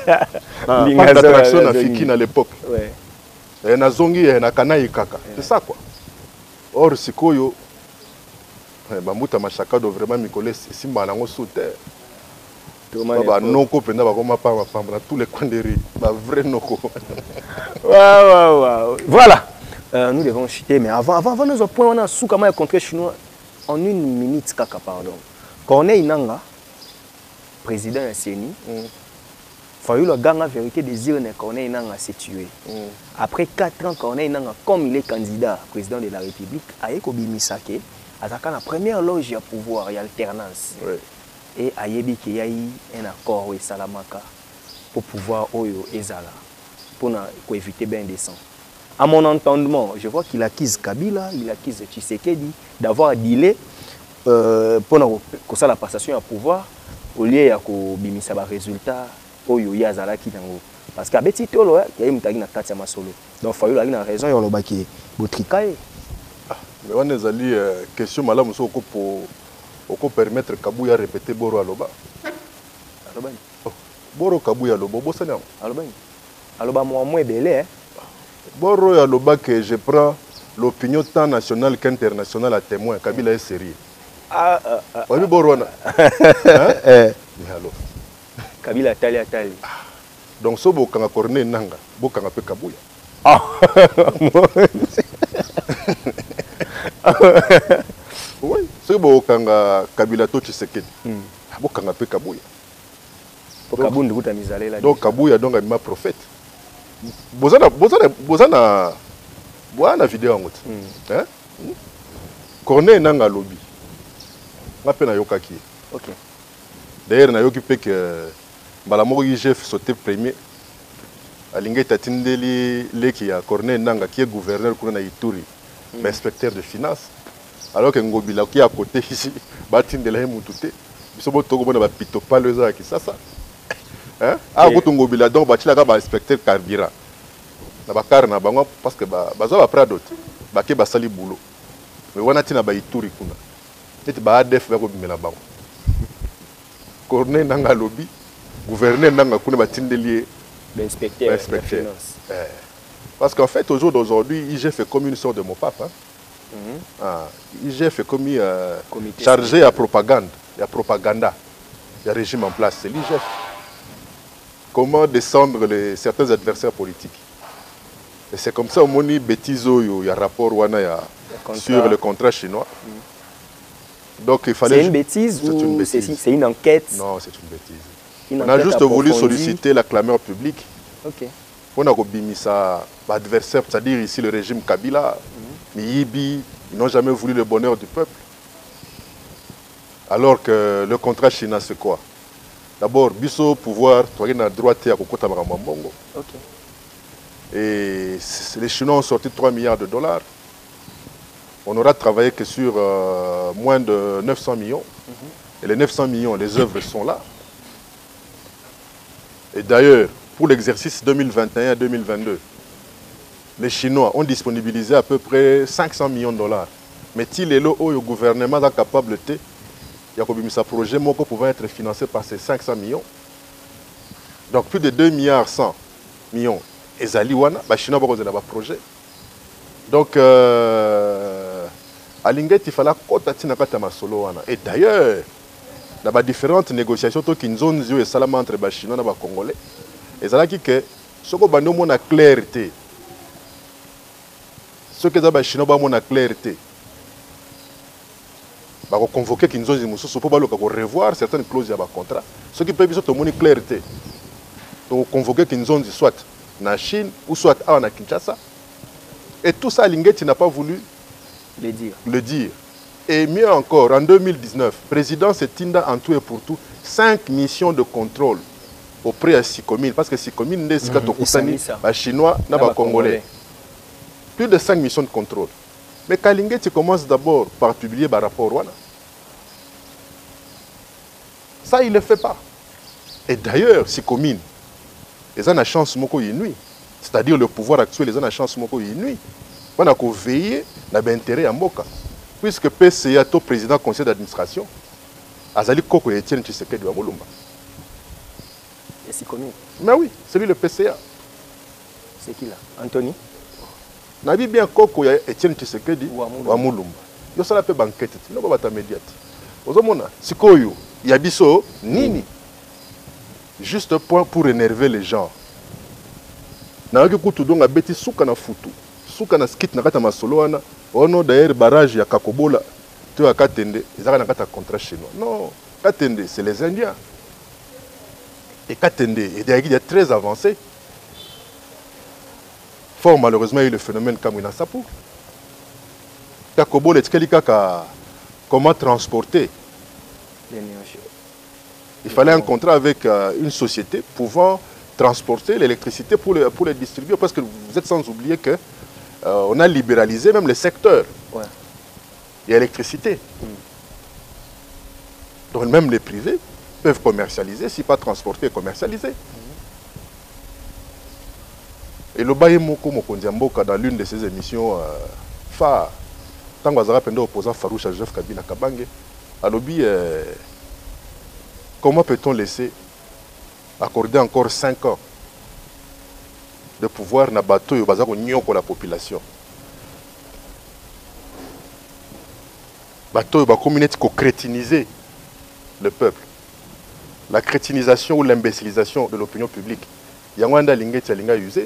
na d'attraction na fiki na l'époque ouais eh na zongi eh na kana ikaka c'est ça quoi or sikoyo eh ba mbuta mashaka do vraiment mikole simba nango soute ba noko penda ba koma pa pa na tous les coins de rue ba vrai noko waouh waouh waouh voilà euh, nous devons chuter mais avant avant avant nos points on a sous comment contre chinois en une minute kaka pardon Corneille Nangaa président de C N I mm. Fayulu la ganga vérité désire que Corneille Nangaa s'est tué mm. Après quatre ans Corneille Nangaa comme il est candidat président de la République a ekobimisake attaquant la première loge à pouvoir et alternance ouais. Et ayebi qu'il y a eu un accord au Salamaka pour pouvoir oyo ezala pour éviter bien descend. À mon entendement, je vois qu'il accuse Kabila, il accuse Tshisekedi d'avoir dealé euh, pour que ça la passation à pouvoir au lieu de bimisa ba résultat oyo yazala ki nango parce que abeti tolo ya imutagi na kati ya masolo donc Fayulu ali na raison yo lobaki botrikaye mais on ezali question malamu so ko pour oko permettre Kabuya répéter boro aloba alobani boro Kabuya lobo bosana alobani aloba mo mo ebele boro ya loba que je prends l'opinion tant nationale qu'internationale à témoin Kabila est sérieux ah ah oui boro na eh mais alors Kabila tali atali donc so bokanga Corneille Nangaa bokanga pe Kabuya ah oui so bokanga Kabila to Tshisekedi bokanga pe Kabuya Kabundu kuta mizalela donc Kabuya donc ma prophète bozana bozana bozana bwana vidéo ngot hein Corneille Nangaa lobi ngape na yokaki OK d'ailleurs na yoki pe que mbala moko I G F sauté premier alinga tatindeli leki ya Corneille Nangaa qui est gouverneur kuna na Ituri mais inspecteur de finance alors que Ngobila qui est à côté ici batindela he mutute biso bo togo bona ba pito paleza ki sasa hein ah ko Ngobila donc batila ka ba inspecteur carburant na ba car na bango parce que ba bazo ba pradot ba ke ba sali boulot mais wana tina ba Ituri kuna et ba A D F ba ko bimela bango Corneille Nangaa lobi gouverneur Nangaa kuna batindeli l'inspecteur de finance eh. Parce qu'en fait, au jour d'aujourd'hui, I G F fait comme une sorte de mon pape. Hein? Mm-hmm. ah, I G F fait comme euh, chargé à propagande, à propaganda, il y a régime en place, c'est l'I G F. Comment descendre les, certains adversaires politiques. Et c'est comme ça, au moni bêtiso, il y a rapport wana, y a, le sur le contrat chinois. Mm. Donc il fallait. C'est une bêtise ou c'est une enquête? Non, c'est une bêtise. Une On a juste voulu solliciter la clameur publique. Ok. On a obimisa l'adversaire, c'est-à-dire ici le régime Kabila, mm-hmm. Miyibi, ils n'ont jamais voulu le bonheur du peuple. Alors que le contrat chinois, c'est quoi? D'abord, biso pouvoir, tu as droite à Kokota Maramambongo. Et les Chinois ont sorti trois milliards de dollars. On n'aura travaillé que sur euh, moins de neuf cents millions. Mm-hmm. Et les neuf cents millions, les œuvres sont là. Et d'ailleurs, pour l'exercice deux mille vingt et un deux mille vingt-deux, les Chinois ont disponibilisé à peu près cinq cents millions de dollars. Mais il est là où le gouvernement est capable de faire un projet qui pouvait être financé par ces cinq cents millions. Donc plus de deux milliards cent millions. Et les Chinois ont fait un projet. Donc, euh, à l'Inguet, il fallait que et d'ailleurs, dans les différentes négociations qui nous ont dit entre les Chinois et les Congolais, et ça que ce qu'on a clarté Ce que les Chinois ont clarté. Ils ont convoqué Kinzonzi Moussousou pour revoir certaines clauses de contrat. Ce qui peut être une clarté. Ils ont convoqué Kinzonzi soit en Chine ou soit en Kinshasa. Et tout ça, Linguetti n'a pas voulu le dire. le dire. Et mieux encore, en deux mille dix-neuf, le président Setinda en tout et pour tout cinq missions de contrôle auprès de Sicomine. Parce que Sicomine, c'est les Chinois, les Congolais. Plus de cinq missions de contrôle. Mais Kalingeti commence d'abord par publier un rapport. Ça, il ne le fait pas. Et d'ailleurs, Sicomine, ils ont une chance inouïe. C'est-à-dire le pouvoir actuel, ils ont une chance inouïe. On a veillé à l'intérêt en Moka. Puisque P C A, le président du conseil d'administration, Azali Koko et Etienne Tshisekedi wa Mulumba. Et Sicomine. Mais oui, c'est lui le P C A. C'est qui là? Anthony? Nabi bien Koko et Etienne Tshisekedi wa Mulumba. Yo sala pe banquette, no ba médiate. Ozomona, sikoyo, yabiso nini. Juste point pour énerver les gens. Na yoki kutu donga beti suka na futu. Suka na skit na kata masolo wana. Ono d'ailleurs barrage ya Kakobola. Tu as Katende, ils ont un contrat chinois. Non, Katende, c'est les Indiens. Et Katende est très avancé. Fort malheureusement, il y a eu le phénomène Kamwina Sapou. Kakobola, comment transporter? Il fallait un contrat avec euh, une société pouvant transporter l'électricité pour, le, pour les distribuer. Parce que vous êtes sans oublier que euh, on a libéralisé même le secteur. Ouais. Et l'électricité. Mm. Donc même les privés peuvent commercialiser, si pas transporter et commercialiser. Mm. Et le Baye Moko Mokondiamboka, dans l'une de ses émissions euh, phares, tant que vous opposant Farouche à Joseph Kabila Kabange, à l'objet, euh, comment peut-on laisser accorder encore cinq ans de pouvoir na bateau et pour la population? Bateau va communauté qui crétiniser le peuple. La crétinisation ou l'imbécilisation de l'opinion publique. Yangwanda Lingeti Linga usé.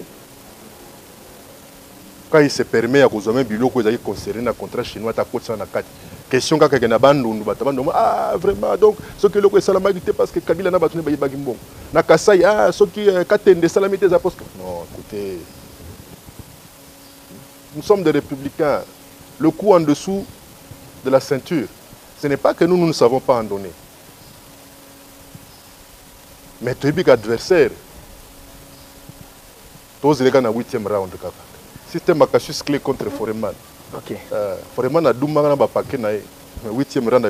Quand il se permet à cause de bilo que vous concerné dans le contrat chinois, ta côte sans la carte. Question quand quelqu'un a bandou, ah vraiment donc ce que le salamité parce que Kabila n'a pas tenu bayi bagimbon. Na Kassai ah ce qui katende salamité zaposke. Non, écoutez, nous sommes des républicains. Le coup en dessous de la ceinture, ce n'est pas que nous, nous ne savons pas en donner. Mais tu es un adversaire. Tous les gars dans le huitième round. Système Makashus clé contre Foreman. Ok. Foreman a douze ans de paquet dans le huitième round.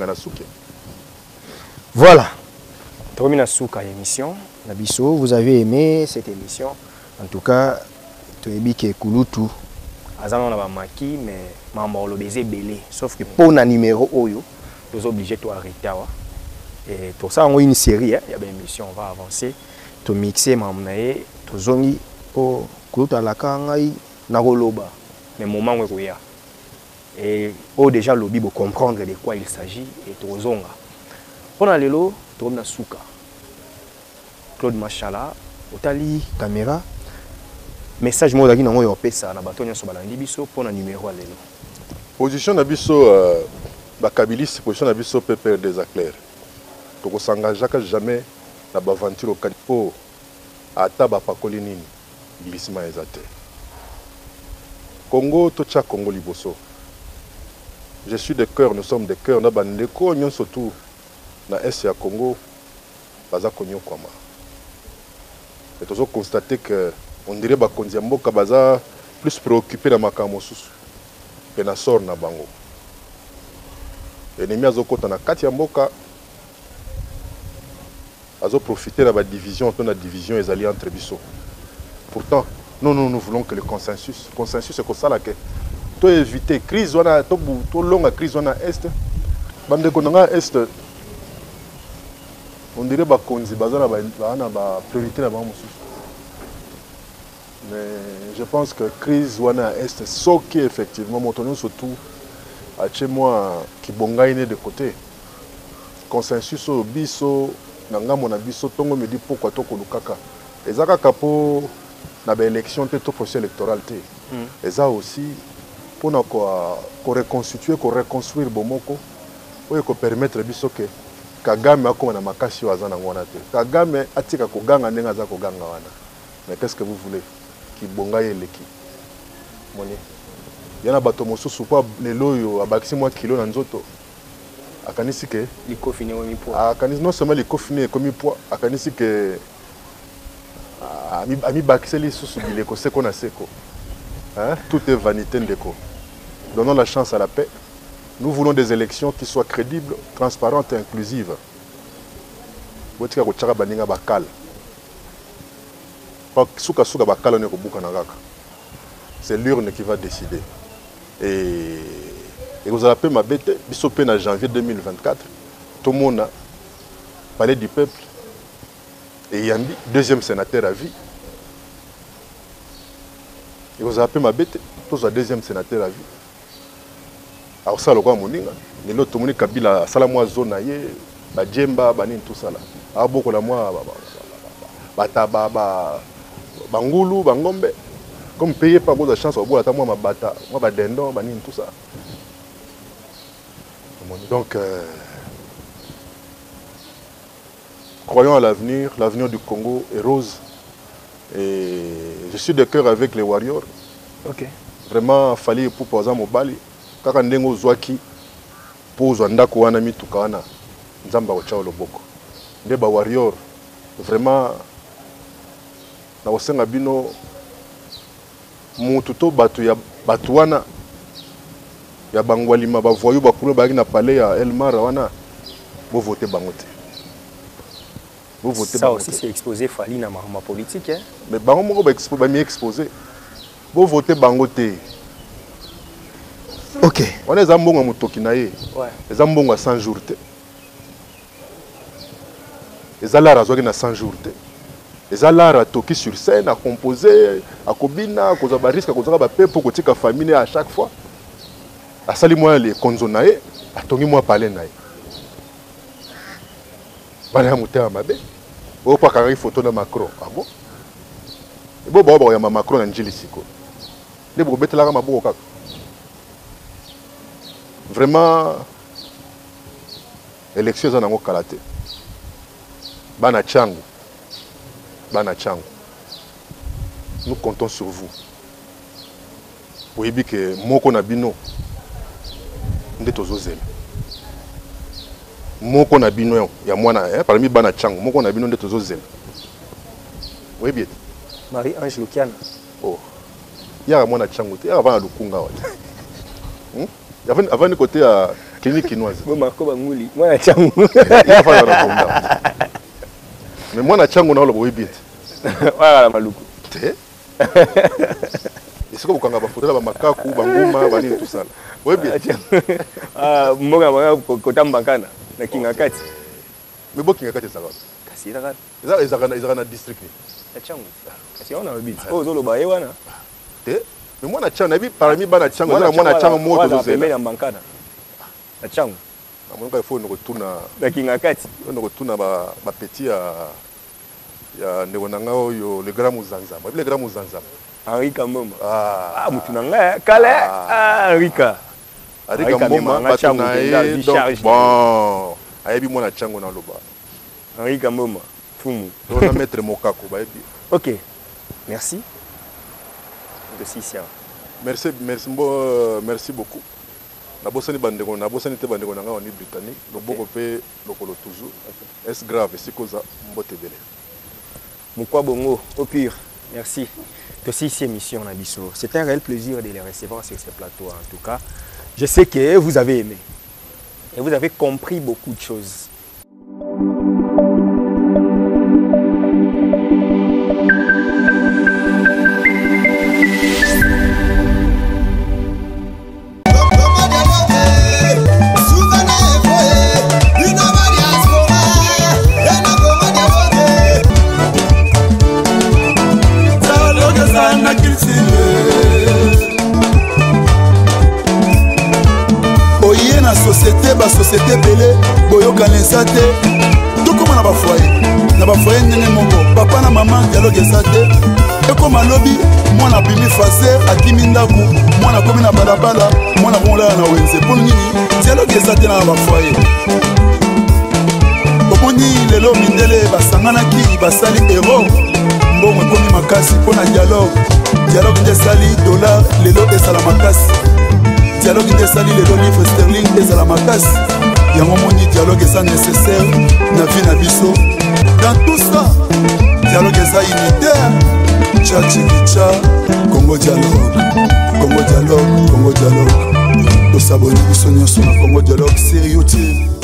Voilà. Termine Souka émission. Nabiso, vous avez aimé cette émission. En tout cas, tu es bien que Kulutu. Azan on a marqué mais maman le baiser belé sauf que pour un numéro oyo nous obligés de arrêter et pour ça on a une série il y a une émission on va avancer to mixer maman et to zongi au Kulutu la kangai na roloba mais moment où il y a et au déjà lobby pour comprendre de quoi il s'agit et to zonga on a lelo to na souka Claude Machala otali caméra message moi d'agi nango yopesa na bato nyonso balandi biso pour na numéro à lelo. Position na biso ba kabilis position na biso P P R des clair. To ko s'engager jamais na ba aventure au Kadipo ata ba pakoli nini glissement ezate. Congo to cha Congo liboso. Je suis de cœur, nous sommes de cœur na bandeko nyonso tout na est ya Congo baza konyo kwama. Et toujours constater que on dirait que les gens sont plus préoccupés de makambo susu que na sort na bango. Ennemi azokota na kati ya mboka azo profiter de la division, de la division ezali entre biso. Pourtant, nous, nous, nous voulons que le consensus, le consensus c'est comme ça là que to éviter crise wana to to longa crise wana est bande ko nga est on dirait ba konzi bazana ba na ba priorité na bango susu. Mais je pense que crise wana est ce qui effectivement montonons surtout à chez moi qui bongaine de côté consensus au biso nanga mona biso tongo me dit pourquoi to ko lukaka ezaka kapo na ba élection te to procès électoral te eza aussi pour reconstituer, pour reconstruire Bomoko, pour permettre biso que Kagame a comme na makasi wa zana ngona te. Kagame atika koganga ndenga za koganga wana. Mais qu'est-ce que vous voulez? Ki bonga yeleki. Moni. Yana bato mosusu kwa lelo yo abakisi mwa kilo na nzoto. Akanisi ke liko fini wa mi poids. Akanisi non seulement liko fini comme poids, akanisi que ami ami bakisi li susu bileko seko na seko. Hein? Tout est vanité ndeko. Donnons la chance à la paix. Nous voulons des élections qui soient crédibles, transparentes et inclusives. C'est l'urne qui va décider. Et, et vous avez ma bête, bisopé en janvier deux mille vingt-quatre, tout le monde a parlé du peuple. Et Yambi, deuxième sénateur à vie. Et vous avez ma bête, tous un deuxième sénateur à vie. Alors ça, le roi Moninga, les autres Moninga Kabila, Salamwa Zona, Bajemba, Banin, tout ça là. Alors beaucoup la moi, Bataba, Bangoulou, Bangombe, comme payé par beaucoup de chance, au bout de moi, Bata, moi, Badendon, Banin, tout ça. Donc, euh, croyons à l'avenir, l'avenir du Congo est rose. Et je suis de cœur avec les warriors. Ok. Vraiment, il fallait pour poser mon bali. Kaka ndengo zwaki pozo ndako wana mituka wana nzamba ochao loboko ndeba warrior vraiment na osenga bino mutu to batu ya batu wana ya bangwalima ba voyou ba kulo ba na palais ya Elmar wana bo voter bangote bo voter ça aussi c'est exposé fali na ma politique hein mais bango moko ba exposé ba mi exposé bo voter bangote. Ok. On est zambongo à Mutokinaye. Ouais. Les zambongo à cent jours. Les alara à cent jours. Les alara à toki sur scène, à composer, à kobina, à cause de risque, à cause de paix pour que la famille à chaque fois. À sali moi les konzonaye, à tongi moi parler naye. Bana muté à mabe. Au pas carré photo de Macron. Ah bon? Et bon bon il y a Macron en Djilisiko. Les bobete là ma boka. Vraiment, l'élection est en Kalate. Bana Changu. Bana Changu. Nous comptons sur vous. Vous voyez que Moko Nabino, nous sommes aux ailes. Moko Nabino, il y a moi, parmi Bana Changu, Moko Nabino, nous sommes aux ailes. Vous voyez bien? Marie-Ange Lukiana. Oh. Il y a moi Changu, il y a avant Lukunga. Avant de côté à clinique chinoise. Moi, je suis Changu. Mais moi, je suis Changu, je suis Voilà, Maluku. Et c'est comme quand on va faire des macaques, des ngoma, des tout ça. Oui, bien. Ah, moi, je suis Kotambakana, na Kingakati. Mais bon, Kingakati, ça va. Kasi, ça va. Ils sont dans le district. Changu. Kasi, on a un bit. Oh, Zolo Bayewana. Mais moi, je suis parmi les gens qui sont là, moi, je suis moi, je suis là. Je suis là. Il faut retourner à Kingakati. On retourne à ma petite le grand Mouzanza. Le grand Mouzanza. Henri Kamboma. Ah, Moutunanga, Kale. Ah, Rika. Henri Kamboma, Batunaye. Bon, Ayebi moi na chango na loba. Henri Kamboma, Fumu. On va mettre Mokako, Bayebi. Ok, merci. Merci, merci, merci beaucoup. Na bosani bandeko, na bosani te bandeko nanga wani Britannique, le boko pe lokolo toujours. Est grave, c'est cause mbote belé. Mukwa bongo, au pire. Merci. Aussi ici émission Nabiso. C'est un réel plaisir de les recevoir sur ce plateau en tout cas. Je sais que vous avez aimé et vous avez compris beaucoup de choses. Oye na société ba société belé boyoka lesate tout comme na ba foyer na ba foyer ndenge moko papa na maman dialogue esate ekoma lobi mwana bimi faser akimi ndako mwana komi na balabala mwana komolala na wenze mpo nini dialogue eza te na bafoye omoni lelo mindele basanganaki basali ero mbongo ekomi makasi mpo na dialogue dialogue nde esali dollar lelo ezala makasi dialogue nde esali lelo livre sterling ezala makasi yango moni dialogue eza nécessaire na vie na biso dans tout ça dialogue eza unitaire tcha chikicha Congo dialogue Congo dialogue Congo dialogue tosaboni biso nyonso na Congo dialogue sur YouTube.